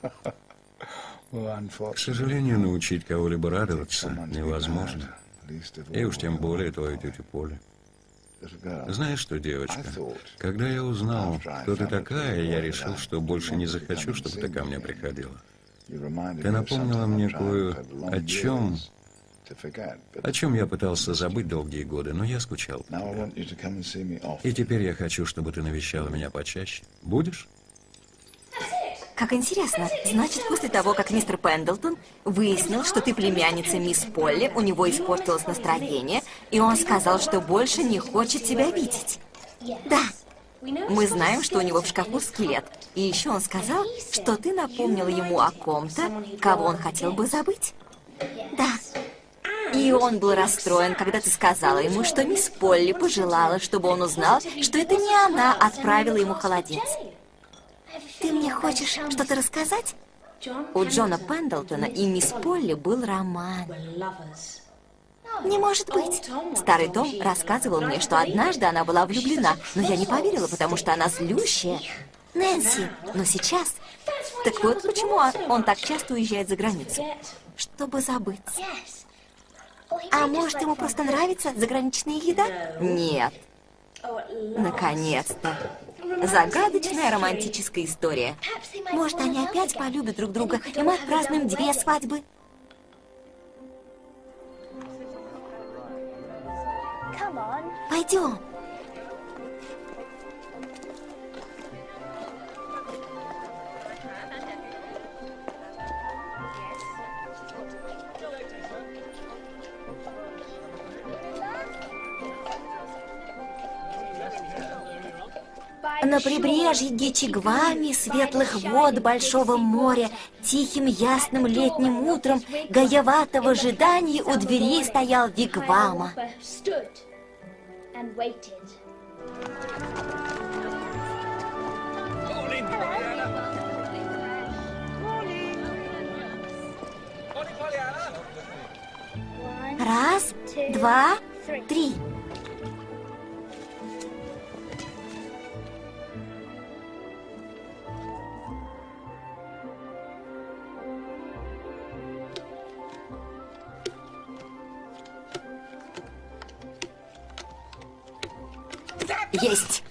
К сожалению, научить кого-либо радоваться невозможно. И уж тем более твою тетю Полли. Знаешь что, девочка, когда я узнал, кто ты такая, я решил, что больше не захочу, чтобы ты ко мне приходила. Ты напомнила мне кое о чем, о чем я пытался забыть долгие годы, но я скучал по тебе. И теперь я хочу, чтобы ты навещала меня почаще. Будешь? Как интересно. Значит, после того, как мистер Пендлтон выяснил, что ты племянница мисс Полли, у него испортилось настроение, и он сказал, что больше не хочет тебя видеть. Да. Мы знаем, что у него в шкафу скелет. И еще он сказал, что ты напомнила ему о ком-то, кого он хотел бы забыть. Да. И он был расстроен, когда ты сказала ему, что мисс Полли пожелала, чтобы он узнал, что это не она отправила ему холодец. Ты мне хочешь что-то рассказать? У Джона Пендлтона и мисс Полли был роман. Не может быть. Старый Том рассказывал мне, что однажды она была влюблена, но я не поверила, потому что она злющая. Нэнси, но сейчас... Так вот почему он, он так часто уезжает за границу. Чтобы забыться. А может, ему просто нравится заграничная еда? Нет. Наконец-то. Загадочная романтическая история. Может, они опять полюбят друг друга, и мы отпразднуем две свадьбы. Пойдем. На прибрежье Гичигвами, светлых вод Большого моря, тихим ясным летним утром, гаевато в ожидании у двери стоял вигвама. Раз, два, три. Есть.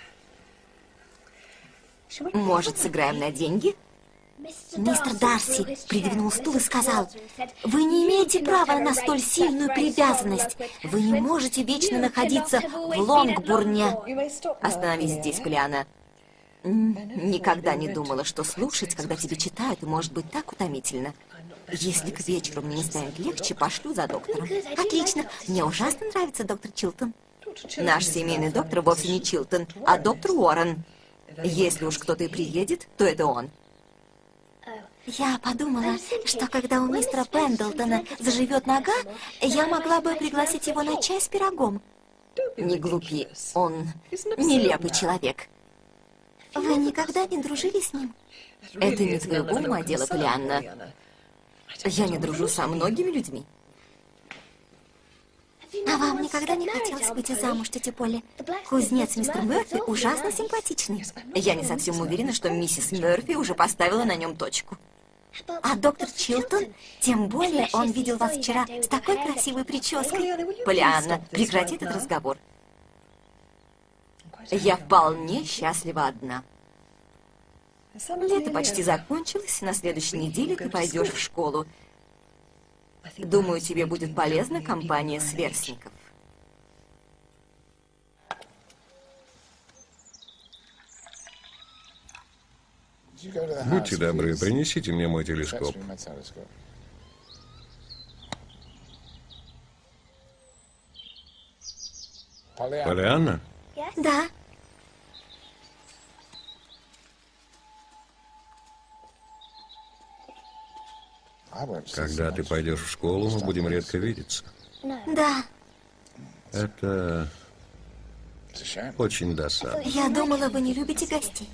Может, сыграем на деньги? Мистер Дарси придвинул стул и сказал: «Вы не имеете права на столь сильную привязанность. Вы не можете вечно находиться в Лонгбурне». Остановись здесь, Полианна. Никогда не думала, что слушать, когда тебе читают, может быть так утомительно. Если к вечеру мне не станет легче, пошлю за доктором. Отлично. Мне ужасно нравится доктор Чилтон. Наш семейный доктор вовсе не Чилтон, а доктор Уоррен. Если уж кто-то и приедет, то это он. Я подумала, что когда у мистера Пендлтона заживет нога, я могла бы пригласить его на чай с пирогом. Не глупи, он нелепый человек. Вы никогда не дружили с ним? Это не твоего ума дело, Полианна. Я не дружу со многими людьми. А вам никогда не хотелось выйти замуж, тетя Полли? Кузнец мистер Мерфи ужасно симпатичный. Я не совсем уверена, что миссис Мерфи уже поставила на нем точку. А доктор Чилтон, тем более он видел вас вчера с такой красивой прической. Полианна, прекрати этот разговор. Я вполне счастлива одна. Лето почти закончилось, на следующей неделе ты пойдешь в школу. Думаю, тебе будет полезна компания сверстников. Будьте добры, принесите мне мой телескоп. Полианна? Да. Когда ты пойдешь в школу, мы будем редко видеться. Да. Это очень досадно. Я думала, вы не любите гостей.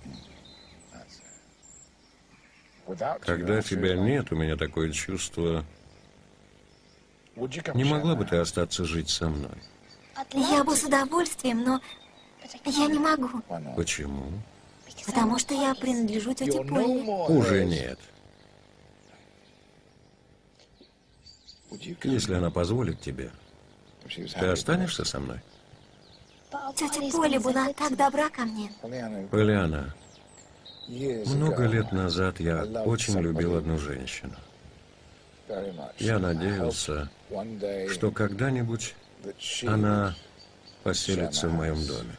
Когда тебя нет, у меня такое чувство... Не могла бы ты остаться жить со мной? Я бы с удовольствием, но я не могу. Почему? Потому что я принадлежу тете Полли. Уже нет. Если она позволит тебе, ты останешься со мной? Тетя Полли была так добра ко мне. Полианна, много лет назад я очень любил одну женщину. Я надеялся, что когда-нибудь она поселится в моем доме.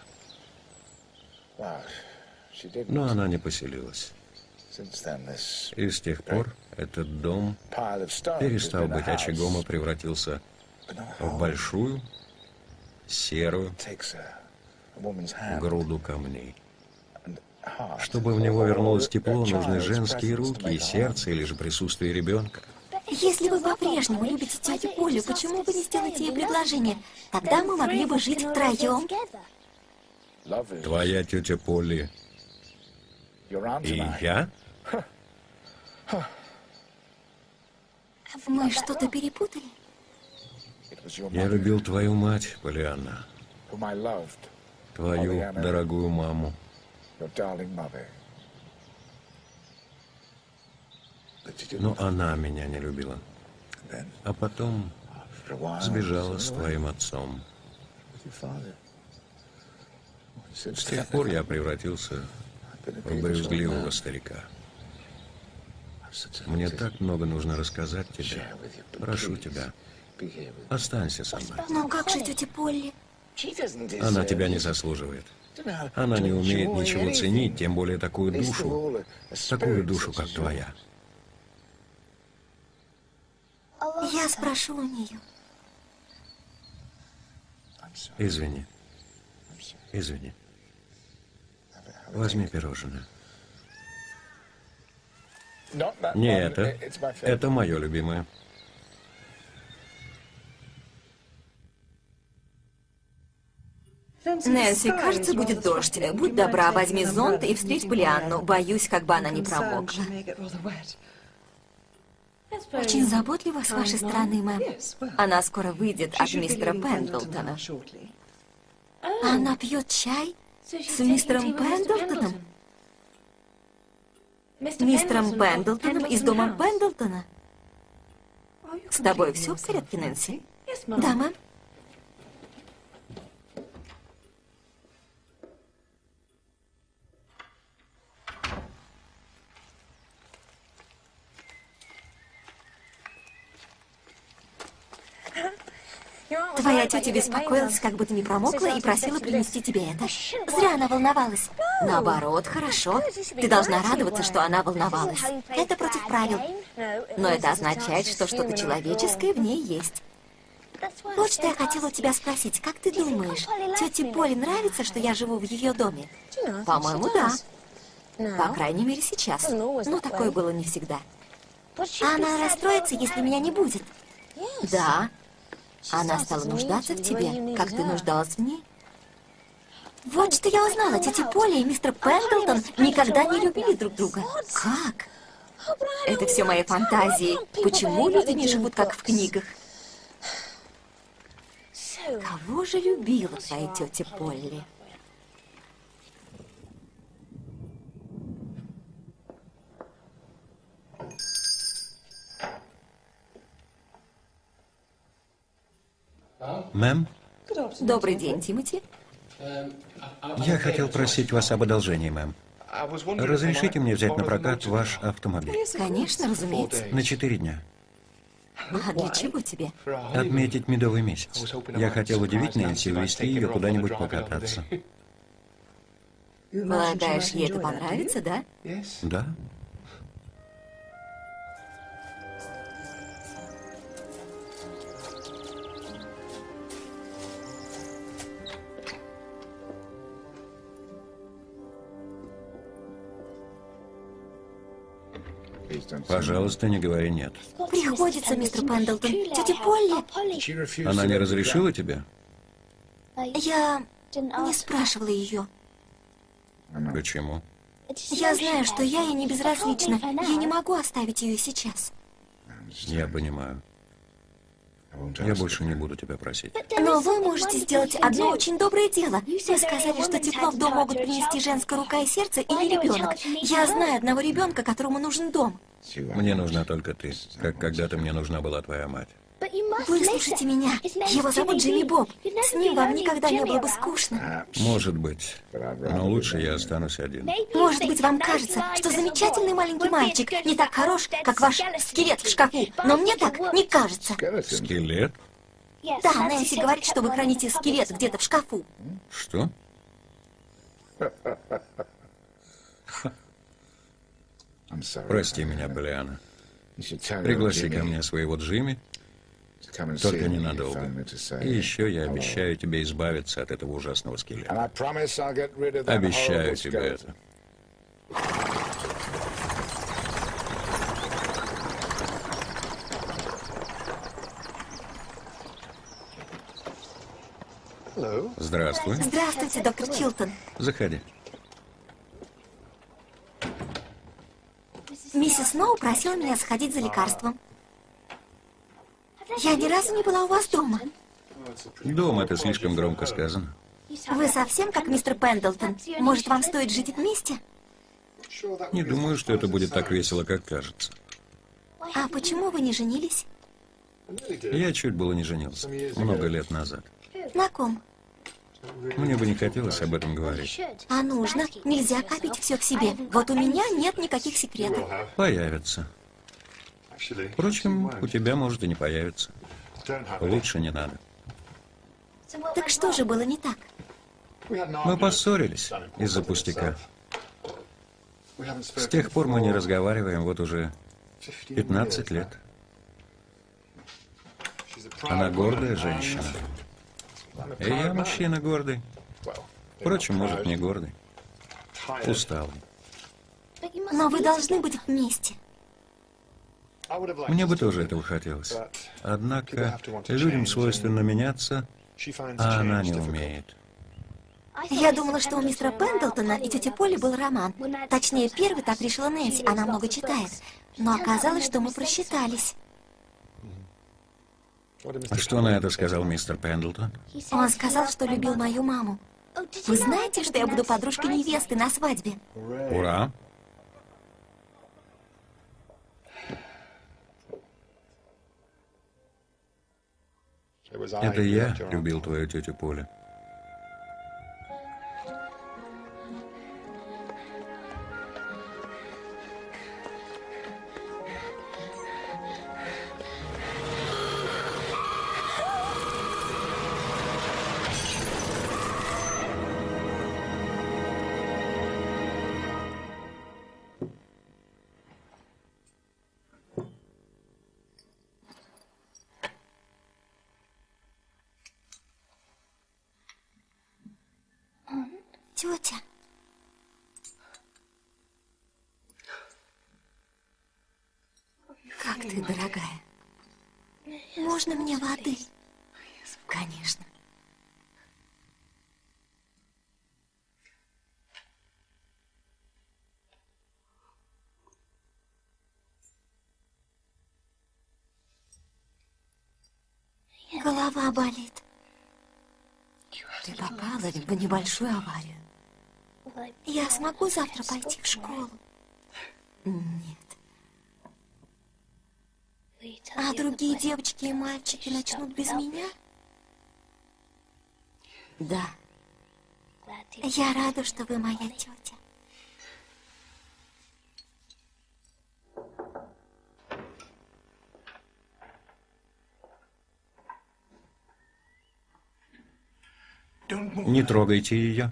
Но она не поселилась. И с тех пор этот дом перестал быть очагом и превратился в большую, серую груду камней. Чтобы в него вернулось тепло, нужны женские руки и сердце, или же присутствие ребенка. Если вы по-прежнему любите тетю Полю, почему вы не сделаете ей предложение? Тогда мы могли бы жить втроем. Твоя тетя Полли и я? Мы что-то перепутали? Я любил твою мать, Полианна. Твою дорогую маму. Но она меня не любила. А потом сбежала с твоим отцом. С тех пор я превратился в брюзгливого старика. Мне так много нужно рассказать тебе. Прошу тебя, останься со мной. Но как же тетя Полли? Она тебя не заслуживает. Она не умеет ничего ценить, тем более такую душу, такую душу, как твоя. Я спрошу у нее. Извини. Извини. Возьми пирожное. Не это. Это мое любимое. Нэнси, кажется, будет дождь. Будь добра, возьми зонт и встреть Полианну. Боюсь, как бы она не промокла. Очень заботливо с вашей стороны, мэм. Она скоро выйдет от мистера Пендлтона. Она пьет чай с мистером Пендлтоном? Мистером Пендлтоном из дома Пендлтона? С тобой все в порядке, Нэнси? Да, мэм. Твоя тетя беспокоилась, как бы ты не промокла, и просила принести тебе это. Зря она волновалась. Наоборот, хорошо. Ты должна радоваться, что она волновалась. Это против правил. Но это означает, что что-то человеческое в ней есть. Вот что я хотела у тебя спросить. Как ты думаешь, тете Полли нравится, что я живу в ее доме? По-моему, да. По крайней мере, сейчас. Но такое было не всегда. А она расстроится, если меня не будет? Да. Она стала нуждаться в тебе, как ты нуждалась в ней. Вот что я узнала. Тетя Полли и мистер Пендлтон никогда не любили друг друга. Как? Это все мои фантазии. Почему люди не живут, как в книгах? Кого же любила твоя тетя Полли? Мэм, Добрый день, Тимоти. я хотел просить вас об одолжении, мэм. Разрешите мне взять на прокат ваш автомобиль? Конечно, разумеется. На четыре дня. А для чего тебе? Отметить медовый месяц. Я хотел удивить Нэнси и увезти ее куда-нибудь покататься. Полагаешь, ей это понравится, да? Да? Пожалуйста, не говори нет. Приходится, мистер Пендлтон. Тетя Полли. Она не разрешила тебе? Я не спрашивала ее. Почему? Я знаю, что я ей не безразлична. Я не могу оставить ее сейчас. Я понимаю. Я больше не буду тебя просить. Но вы можете сделать одно очень доброе дело. Вы сказали, что тепло в дом могут принести женская рука и сердце или ребенок. Я знаю одного ребенка, которому нужен дом. Мне нужна только ты, как когда-то мне нужна была твоя мать. Выслушайте меня. Его зовут Джимми Боб. С ним вам никогда не было бы скучно. Может быть, но лучше я останусь один. Может быть, вам кажется, что замечательный маленький мальчик не так хорош, как ваш скелет в шкафу. Но мне так не кажется. Скелет? Да, Нэнси говорит, что вы храните скелет где-то в шкафу. Что? Прости меня, Полианна. Пригласи ко мне своего Джимми, только ненадолго. И еще я обещаю тебе избавиться от этого ужасного скелета. Обещаю тебе это. Здравствуй. Здравствуйте, доктор Чилтон. Заходи. Миссис Сноу просила меня сходить за лекарством. Я ни разу не была у вас дома. Дом — это слишком громко сказано. Вы совсем как мистер Пендлтон? Может, вам стоит жить вместе? Не думаю, что это будет так весело, как кажется. А почему вы не женились? Я чуть было не женился. Много лет назад. На ком? Мне бы не хотелось об этом говорить. А нужно. Нельзя копить все к себе. Вот у меня нет никаких секретов. Появится. Впрочем, у тебя может и не появиться. Лучше не надо. Так что же было не так? Мы поссорились из-за пустяка. С тех пор мы не разговариваем вот уже пятнадцать лет. Она гордая женщина. И я мужчина гордый. Впрочем, может, не гордый. Усталый. Но вы должны быть вместе. Мне бы тоже этого хотелось. Однако людям свойственно меняться, а она не умеет. Я думала, что у мистера Пендлтона и тети Полли был роман. Точнее, первый так решила Нэнси, она много читает. Но оказалось, что мы просчитались. А что на это сказал мистер Пендлтон? Он сказал, что любил мою маму. Вы знаете, что я буду подружкой невесты на свадьбе? Ура! Это я любил твою тетю Полли. Тетя. Как ты, дорогая. Можно мне воды? Конечно. Голова болит. Ты попала в небольшую аварию. Я смогу завтра пойти в школу? Нет. А другие девочки и мальчики начнут без меня? Да. Я рада, что вы моя тетя. Не трогайте ее.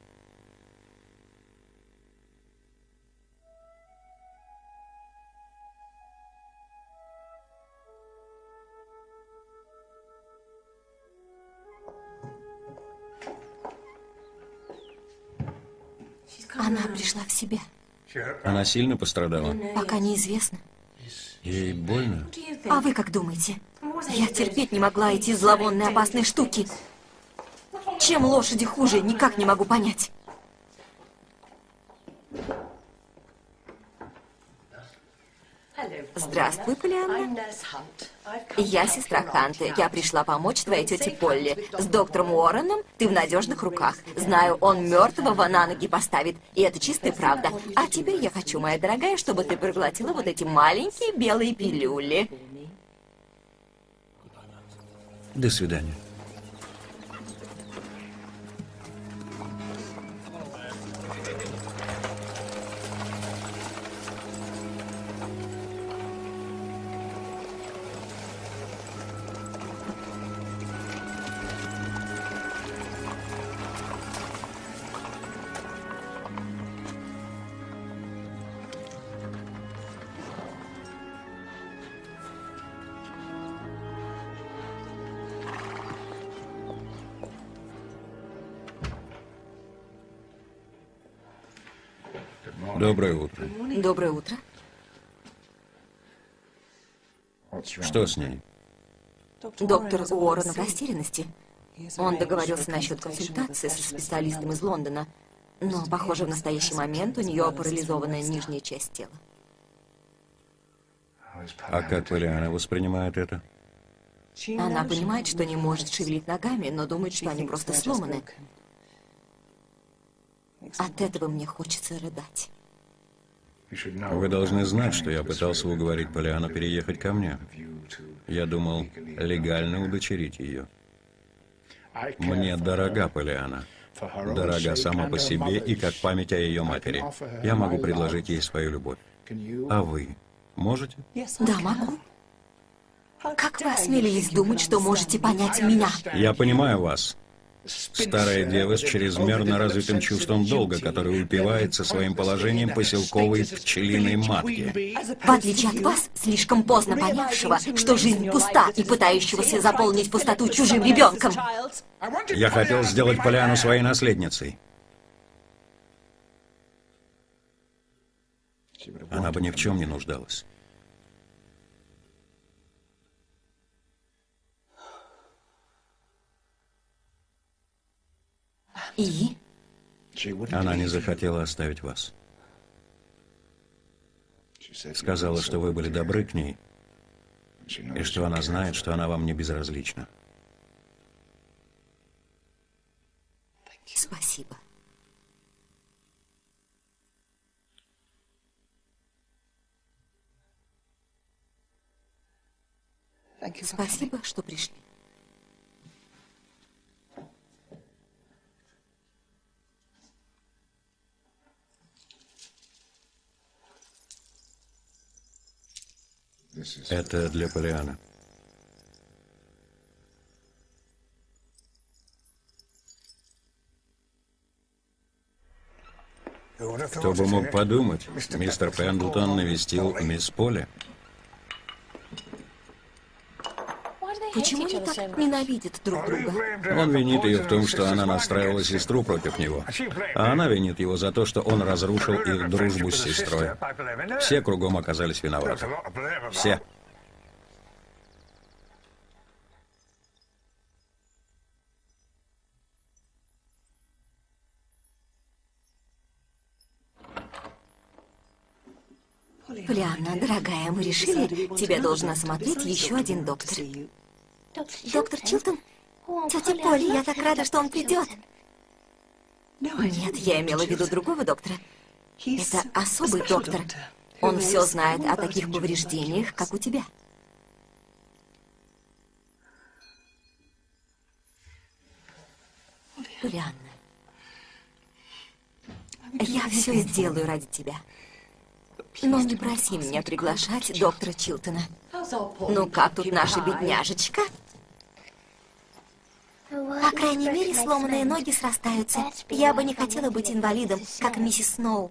Она пришла в себя. Она сильно пострадала? Пока неизвестно. Ей больно? А вы как думаете? Я терпеть не могла эти зловонные опасные штуки. Чем лошади хуже, никак не могу понять. Здравствуй, Полианна. Я сестра Ханты. Я пришла помочь твоей тете Полли. С доктором Уорреном ты в надежных руках. Знаю, он мертвого на ноги поставит. И это чистая правда. А теперь я хочу, моя дорогая, чтобы ты проглотила вот эти маленькие белые пилюли. До свидания. Доброе утро. Доброе утро. Что с ней? Доктор Уоррен в растерянности. Он договорился насчет консультации со специалистом из Лондона. Но, похоже, в настоящий момент у нее парализованная нижняя часть тела. А как Полианна воспринимает это? Она понимает, что не может шевелить ногами, но думает, что они просто сломаны. От этого мне хочется рыдать. Вы должны знать, что я пытался уговорить Полианну переехать ко мне. Я думал, легально удочерить ее. Мне дорога Полианна. Дорога сама по себе и как память о ее матери. Я могу предложить ей свою любовь. А вы можете? Да, могу. Как вы осмелились думать, что можете понять меня? Я понимаю вас. Старая дева с чрезмерно развитым чувством долга, которая упивается своим положением поселковой пчелиной матки. В отличие от вас, слишком поздно понявшего, что жизнь пуста и пытающегося заполнить пустоту чужим ребенком. Я хотел сделать Полианну своей наследницей. Она бы ни в чем не нуждалась. И? Она не захотела оставить вас. Сказала, что вы были добры к ней, и что она знает, что она вам не безразлична. Спасибо. Спасибо, что пришли. Это для Полианны. Кто бы мог подумать, мистер Пендлтон навестил мисс Полли. Почему они так ненавидят друг друга? Он винит ее в том, что она настраивала сестру против него. А она винит его за то, что он разрушил их дружбу с сестрой. Все кругом оказались виноваты. Все. Полианна, дорогая, мы решили, тебя должен осмотреть еще один доктор. Доктор Чилтон? Тетя Полли, я так рада, что он придет. Нет, я имела в виду другого доктора. Это особый доктор. Он все знает о таких повреждениях, как у тебя. Полианна, я все сделаю ради тебя. Но не проси меня приглашать доктора Чилтона. Ну как тут наша бедняжечка? По крайней мере, сломанные ноги срастаются. Я бы не хотела быть инвалидом, как миссис Сноу.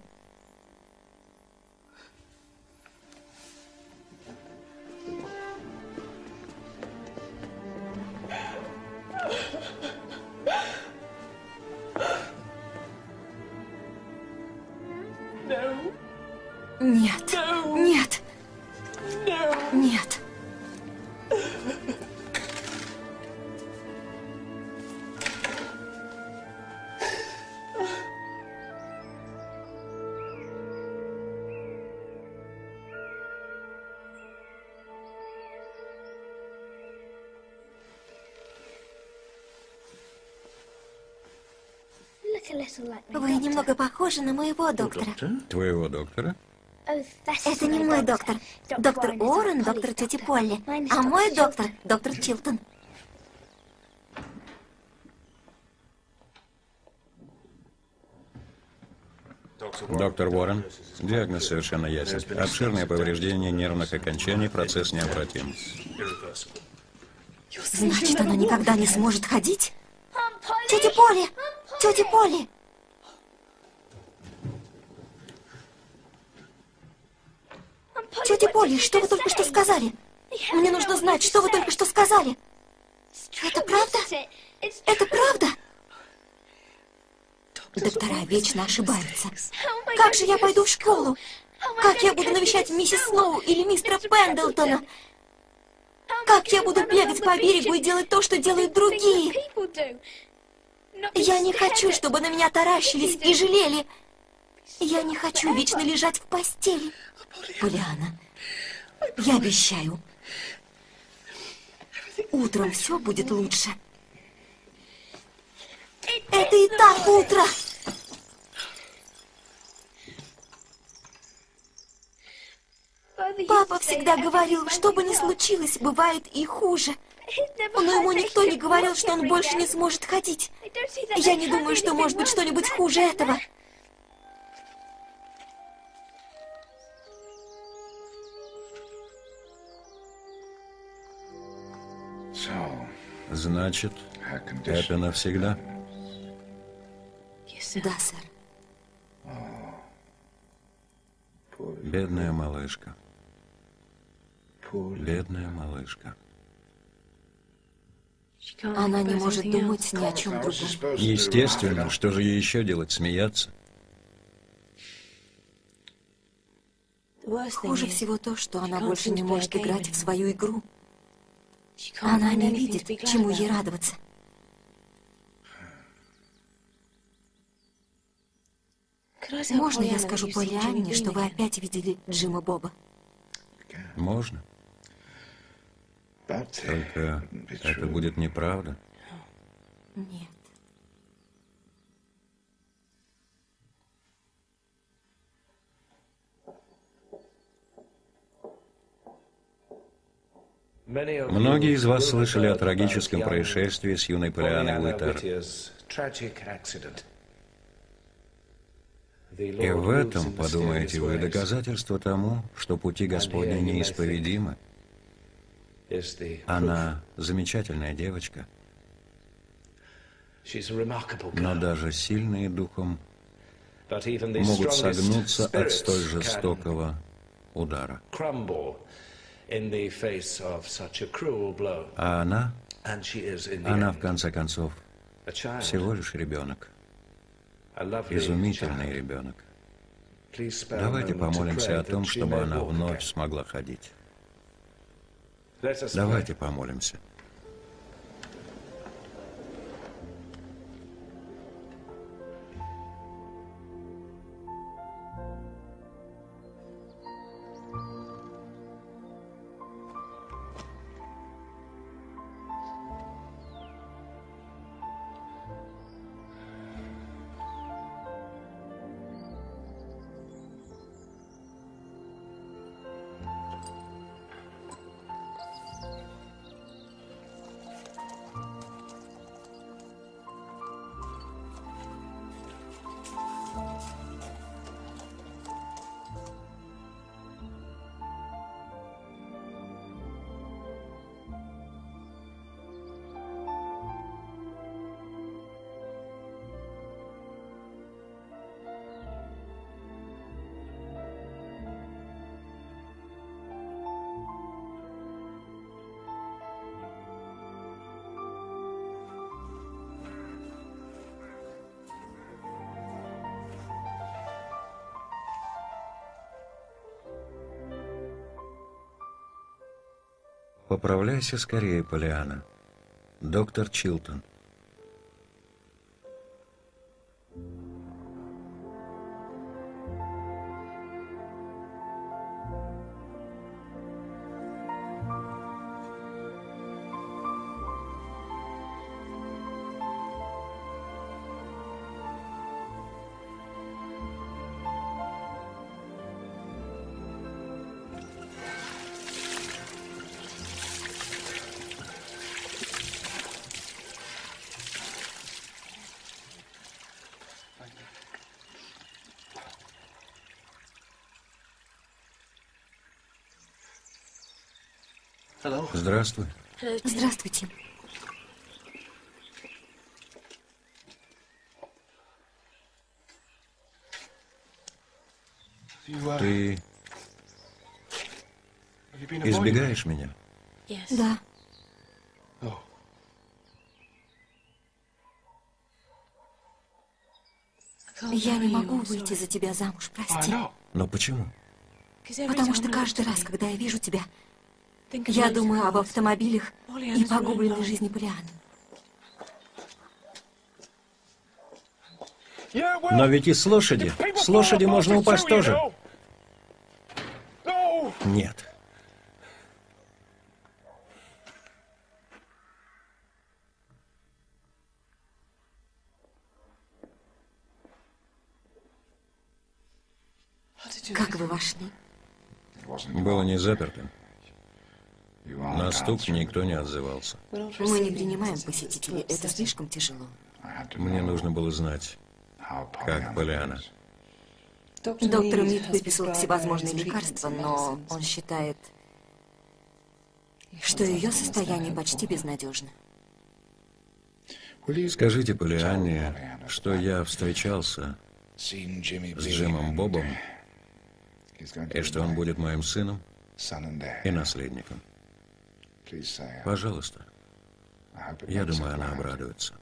Нет, нет, нет. Вы немного похожи на моего доктора. Твоего доктора? Это не мой доктор. Доктор Уоррен, доктор тети Полли. А мой доктор, доктор Чилтон. Доктор Уоррен, диагноз совершенно ясен. Обширное повреждение нервных окончаний, процесс необратим. Значит, она никогда не сможет ходить? Тетя Полли! Тетя Полли! Тетя Полли, что вы только что сказали? Мне нужно знать, что вы только что сказали. Это правда? Это правда? Доктора вечно ошибаются. Как же я пойду в школу? Как я буду навещать миссис Сноу или мистера Пендлтона? Как я буду бегать по берегу и делать то, что делают другие? Я не хочу, чтобы на меня таращились и жалели. Я не хочу вечно лежать в постели. Полианна, я обещаю, утром все будет лучше. Это и так утро. Папа всегда говорил, что бы ни случилось, бывает и хуже. Но ему никто не говорил, что он больше не сможет ходить. Я не думаю, что может быть что-нибудь хуже этого. Значит, это навсегда? Да, сэр. Бедная малышка. Бедная малышка. Она не может думать ни о чем другом. Естественно, что же ей еще делать, смеяться? Хуже всего то, что она больше не может играть в свою игру. Она не видит, чему ей радоваться. Можно я скажу Полианне, что вы опять видели Джима Боба? Можно. Только это будет неправда. Нет. Многие из вас слышали о трагическом происшествии с юной Полианной Уитер. И в этом, подумаете вы, доказательство тому, что пути Господни неисповедимы. Она замечательная девочка, но даже сильные духом могут согнуться от столь жестокого удара. А она, она в конце концов, всего лишь ребенок. Изумительный ребенок. Давайте помолимся о том, чтобы она вновь смогла ходить. Давайте помолимся. Поправляйся скорее, Полианна. Доктор Чилтон. Здравствуй. Здравствуйте. Ты избегаешь меня? Да. Я не могу выйти за тебя замуж, прости. Но почему? Потому что каждый раз, когда я вижу тебя, я думаю об автомобилях и погубленной жизни Полианны. Но ведь и с лошади. С лошади можно упасть тоже. Нет. Как вы вошли? Было не заперто. На стук никто не отзывался. Мы не принимаем посетителей, это слишком тяжело. Мне нужно было знать, как Полиана. Доктор Мид выписал всевозможные лекарства, но он считает, что ее состояние почти безнадежно. Скажите Полианне, что я встречался с Джимом Бобом, и что он будет моим сыном и наследником. Пожалуйста. Я думаю, она обрадуется.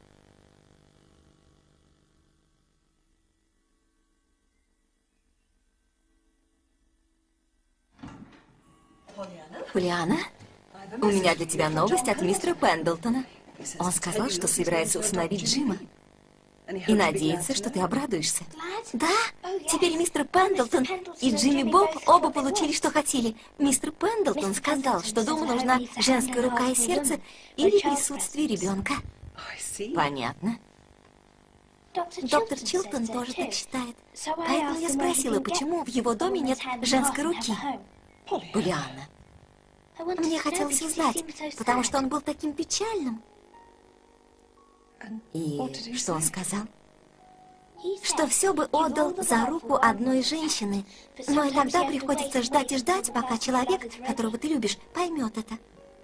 Полиана, у меня для тебя новость от мистера Пендлтона. Он сказал, что собирается усыновить Джима. И надеется, что ты обрадуешься. Да, теперь мистер Пендлтон и Джимми Боб оба получили, что хотели. Мистер Пендлтон сказал, что дому нужна женская рука и сердце или присутствие ребенка. Понятно. Доктор Чилтон тоже так считает. Поэтому я спросила, почему в его доме нет женской руки. Полиана, мне хотелось узнать, потому что он был таким печальным. И что он сказал? Что все бы отдал за руку одной женщины. Но иногда приходится ждать и ждать, пока человек, которого ты любишь, поймет это.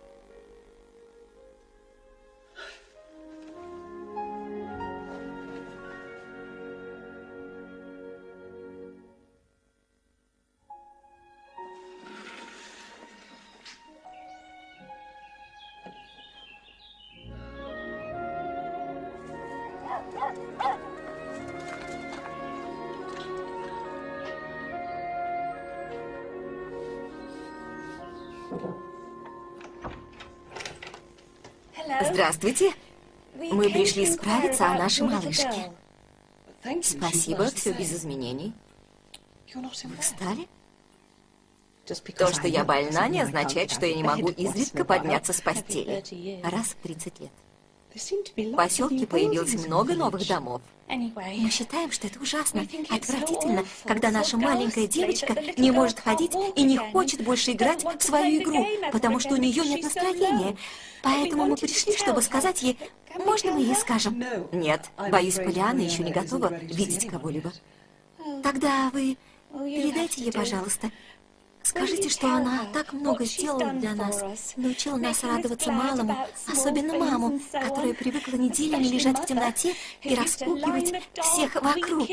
Здравствуйте. Мы пришли справиться о нашей малышке. Спасибо, все без изменений. Вы встали? То, что я больна, не означает, что я не могу изредка подняться с постели. Раз в тридцать лет. В поселке появилось много новых домов. Мы считаем, что это ужасно, отвратительно, когда наша маленькая девочка не может ходить и не хочет больше играть в свою игру, потому что у нее нет настроения. Поэтому мы пришли, чтобы сказать ей, можно мы ей скажем? Нет, боюсь, Полиана еще не готова видеть кого-либо. Тогда вы передайте ей, пожалуйста. Скажите, что она так много сделала для нас, научила нас радоваться малому, особенно маму, которая привыкла неделями лежать в темноте и распугивать всех вокруг.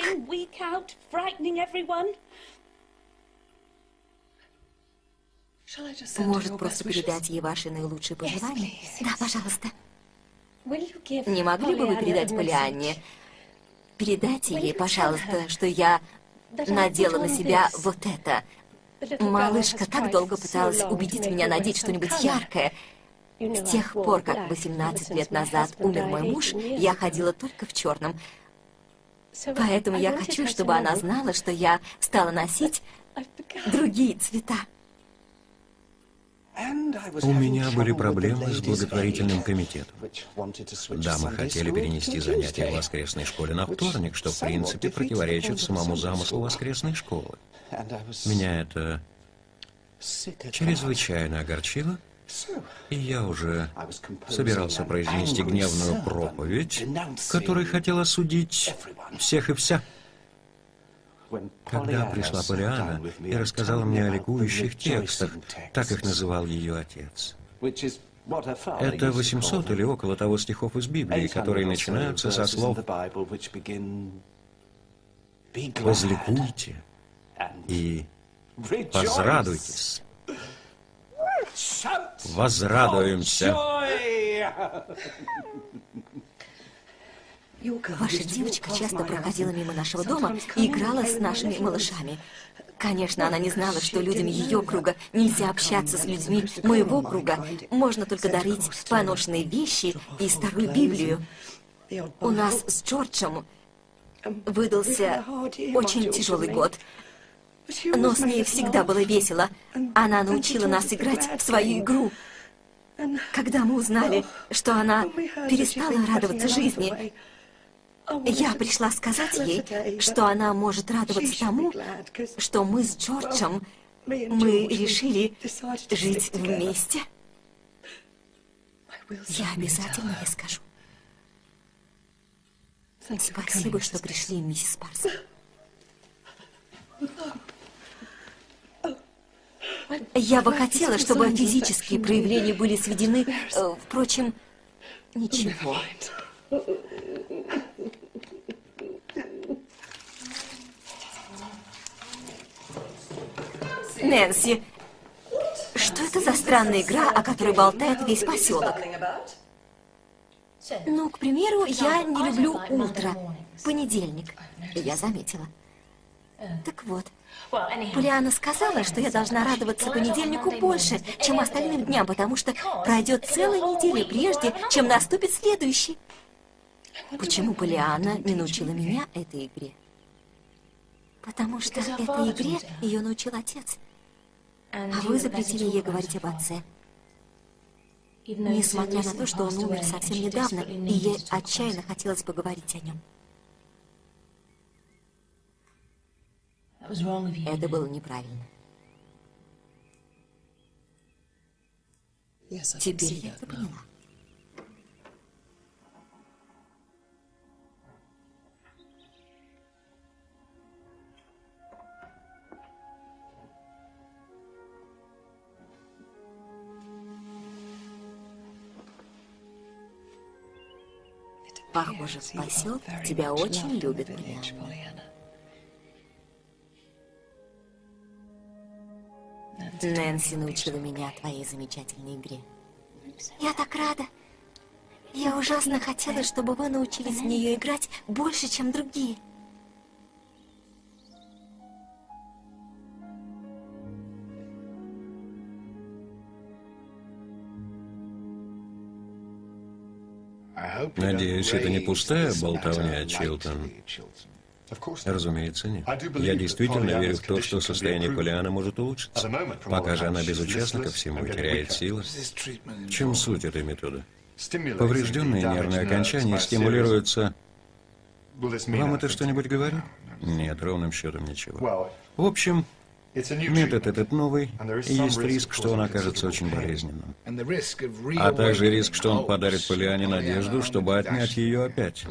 Может, просто передать ей ваши наилучшие пожелания? Да, пожалуйста. Не могли бы вы передать Полианне? Передайте ей, пожалуйста, что я надела на себя вот это. Малышка так долго пыталась убедить меня надеть что-нибудь яркое. С тех пор, как восемнадцать лет назад умер мой муж, я ходила только в черном. Поэтому я хочу, чтобы она знала, что я стала носить другие цвета. У меня были проблемы с благотворительным комитетом. Да, мы хотели перенести занятия в воскресной школе на вторник, что в принципе противоречит самому замыслу воскресной школы. Меня это чрезвычайно огорчило, и я уже собирался произнести гневную проповедь, которой хотел осудить всех и вся. Когда пришла Полиана и рассказала мне о ликующих текстах, так их называл ее отец. Это восемьсот или около того стихов из Библии, которые начинаются со слов «возликуйте» и «возрадуйтесь». Возрадуемся. Ваша девочка часто проходила мимо нашего дома и играла с нашими малышами. Конечно, она не знала, что людям ее круга нельзя общаться с людьми моего круга. Можно только дарить поношенные вещи и старую Библию. У нас с Джорджем выдался очень тяжелый год. Но с ней всегда было весело. Она научила нас играть в свою игру. Когда мы узнали, что она перестала радоваться жизни, я пришла сказать ей, что она может радоваться тому, что мы с Джорджем Мы решили жить вместе. Я обязательно ей скажу. Спасибо, что пришли, миссис Парс. Я бы хотела, чтобы физические проявления были сведены. Э, впрочем, ничего. Нэнси, что это за странная игра, о которой болтает весь поселок? Ну, к примеру, я не люблю утро. Понедельник. Я заметила. Так вот, Полианна сказала, что я должна радоваться понедельнику больше, чем остальным дням, потому что пройдет целая неделя прежде, чем наступит следующий. Почему Полианна не научила меня этой игре? Потому что этой игре ее научил отец. А вы запретили ей говорить об отце. Несмотря на то, что он умер совсем недавно, и ей отчаянно хотелось поговорить о нем. Это было неправильно. Теперь я это поняла. Похоже, в поселке тебя очень любят, Полианна. Нэнси научила меня твоей замечательной игре. Я так рада. Я ужасно хотела, чтобы вы научились в нее играть больше, чем другие. Надеюсь, это не пустая болтовня, Чилтон? Разумеется, нет. Я действительно верю в то, что состояние Полианны может улучшиться. Пока же она безучастна ко всему и теряет силы. В чем суть этой методы? Поврежденные нервные окончания стимулируются... Вам это что-нибудь говорит? Нет, ровным счетом ничего. В общем, метод этот новый, и есть риск, что он окажется очень болезненным. А также риск, что он подарит Полианне надежду, чтобы отнять ее опять.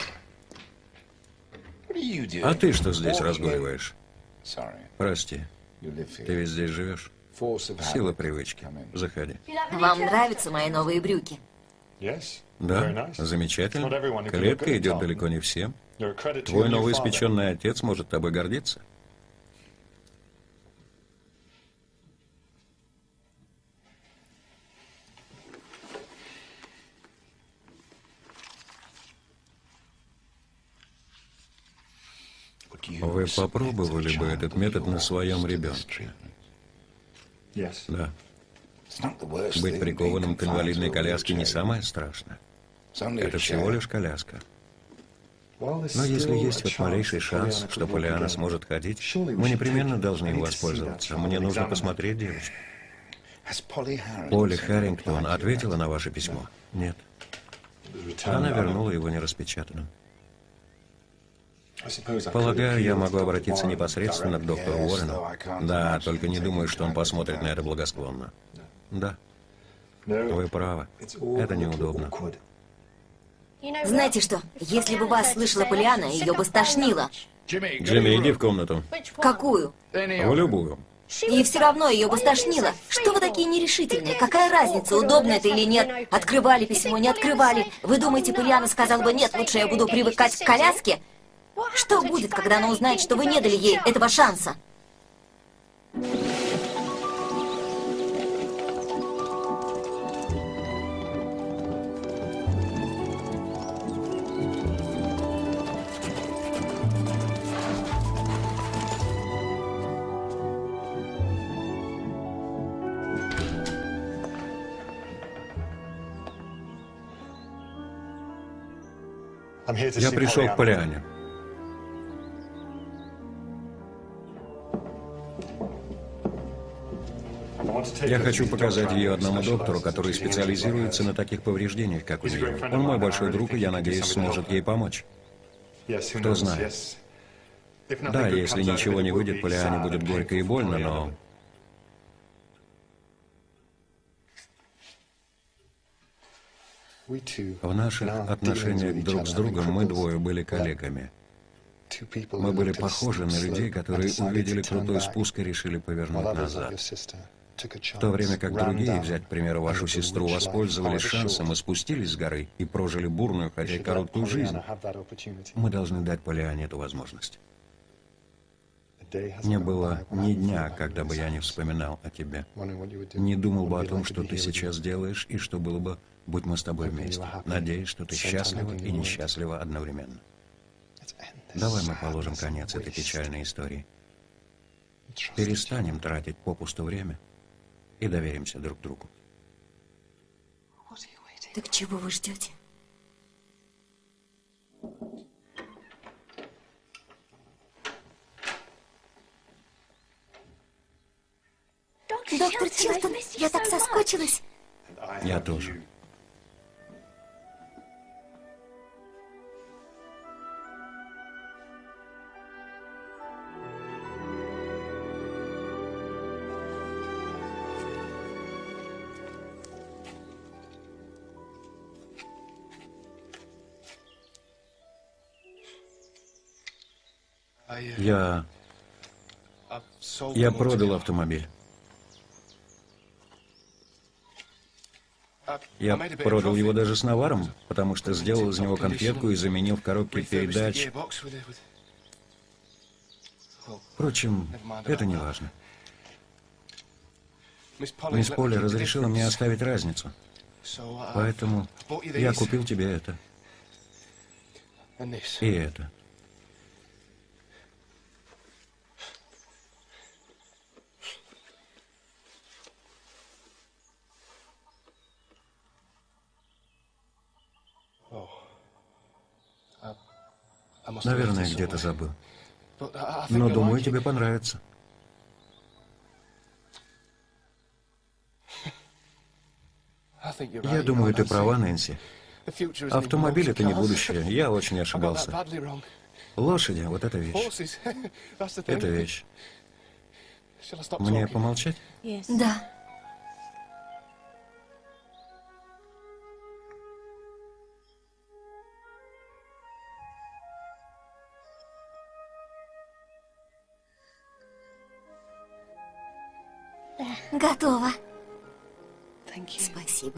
А ты что здесь разгуливаешь? Прости. Ты ведь здесь живешь? Сила привычки. Заходи. Вам нравятся мои новые брюки? Да, замечательно. Клетка идет далеко не всем. Твой новоиспеченный отец может тобой гордиться. Вы попробовали бы этот метод на своем ребенке? Да. Быть прикованным к инвалидной коляске не самое страшное. Это всего лишь коляска. Но если есть хоть малейший шанс, что Полианна сможет ходить, мы непременно должны им воспользоваться. Мне нужно посмотреть девочку. Полли Харрингтон ответила на ваше письмо? Нет. Она вернула его нераспечатанным. Полагаю, я могу обратиться непосредственно к доктору Уоррену. Да, только не думаю, что он посмотрит на это благосклонно. Да. Вы правы. Это неудобно. Знаете что? Если бы вас слышала Полианна, ее бы стошнило. Джимми, иди в комнату. Какую? В любую. И все равно ее бы стошнило. Что вы такие нерешительные? Какая разница, удобно это или нет? Открывали письмо, не открывали. Вы думаете, Полианна сказала бы, нет, лучше я буду привыкать к коляске? Что будет, когда она узнает, что вы не дали ей этого шанса? Я пришел к Полианне. Я хочу показать ее одному доктору, который специализируется на таких повреждениях, как у нее. Он мой большой друг, и я надеюсь, сможет ей помочь. Кто знает. Да, если ничего не выйдет, Полианне будет горько и больно, но В наших отношениях друг с другом мы двое были коллегами. Мы были похожи на людей, которые увидели крутой спуск и решили повернуть назад. В то время как другие, взять, к примеру, вашу сестру, воспользовались шансом и спустились с горы и прожили бурную, хотя и короткую жизнь, мы должны дать Полиане эту возможность. Не было ни дня, когда бы я не вспоминал о тебе. Не думал бы о том, что ты сейчас делаешь, и что было бы, будь мы с тобой вместе. Надеюсь, что ты счастлива и несчастлива одновременно. Давай мы положим конец этой печальной истории. Перестанем тратить попусту время и доверимся друг другу. Так чего вы ждете? Доктор Чилтон, я так соскучилась. Я тоже. Я... Я продал автомобиль. Я продал его даже с наваром, потому что сделал из него конфетку и заменил в коробке передач. Впрочем, это не важно. Мисс Полли разрешила мне оставить разницу. Поэтому я купил тебе это. И это. Наверное, где-то забыл. Но думаю, тебе понравится. Я думаю, ты права, Нэнси. Автомобиль — это не будущее. Я очень ошибался. Лошади — вот эта вещь. Это вещь. Мне помолчать? Да. Готово. Спасибо.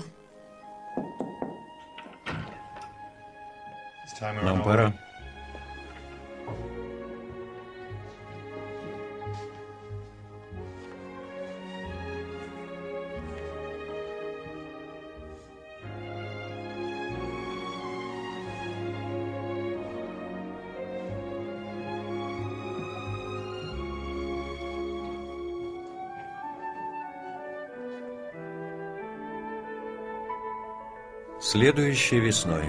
Нам пора. Следующей весной.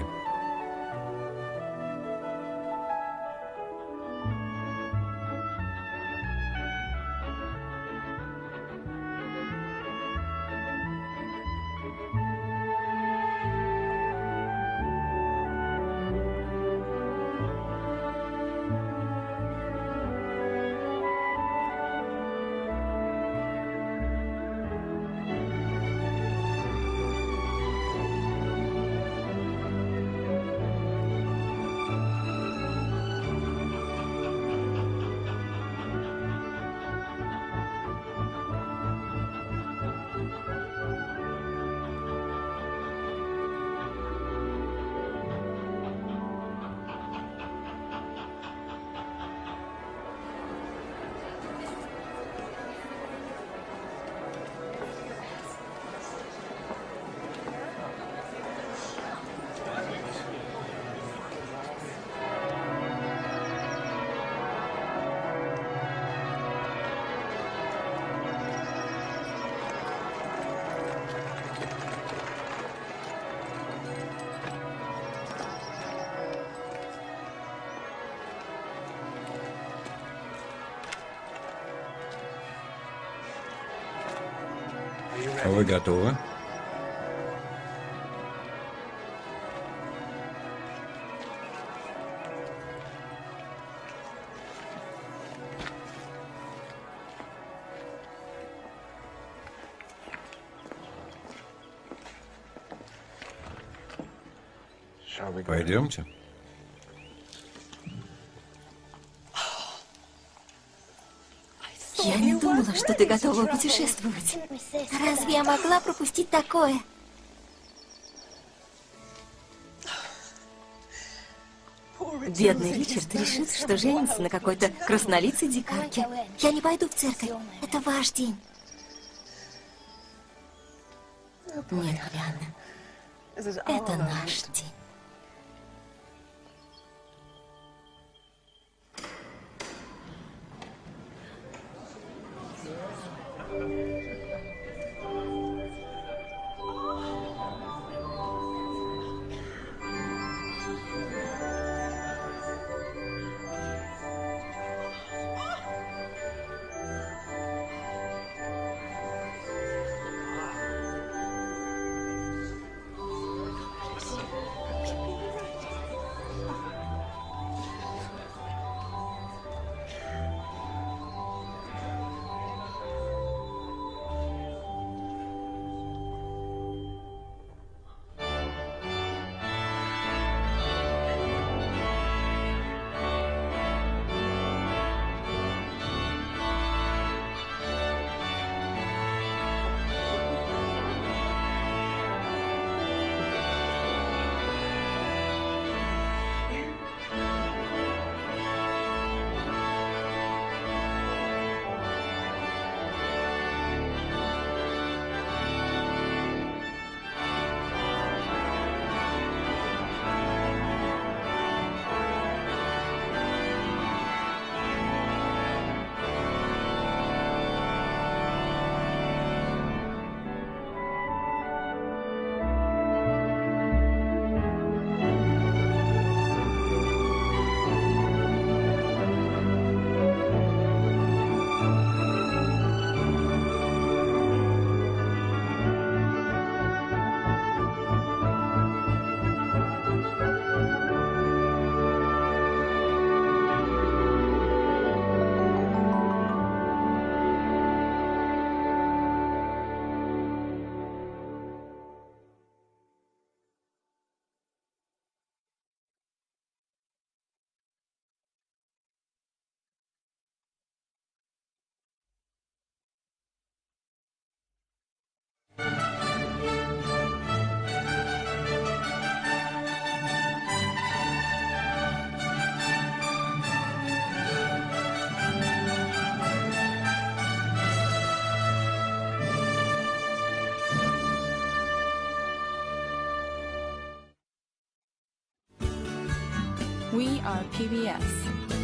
Вы готовы? Пойдемте. Я не думала, что ты готова путешествовать. Разве я могла пропустить такое? Бедный Ричард решит, что женится на какой-то краснолицей дикарке. Я не пойду в церковь. Это ваш день. Нет, Рианна. Это наш день. We are P B S.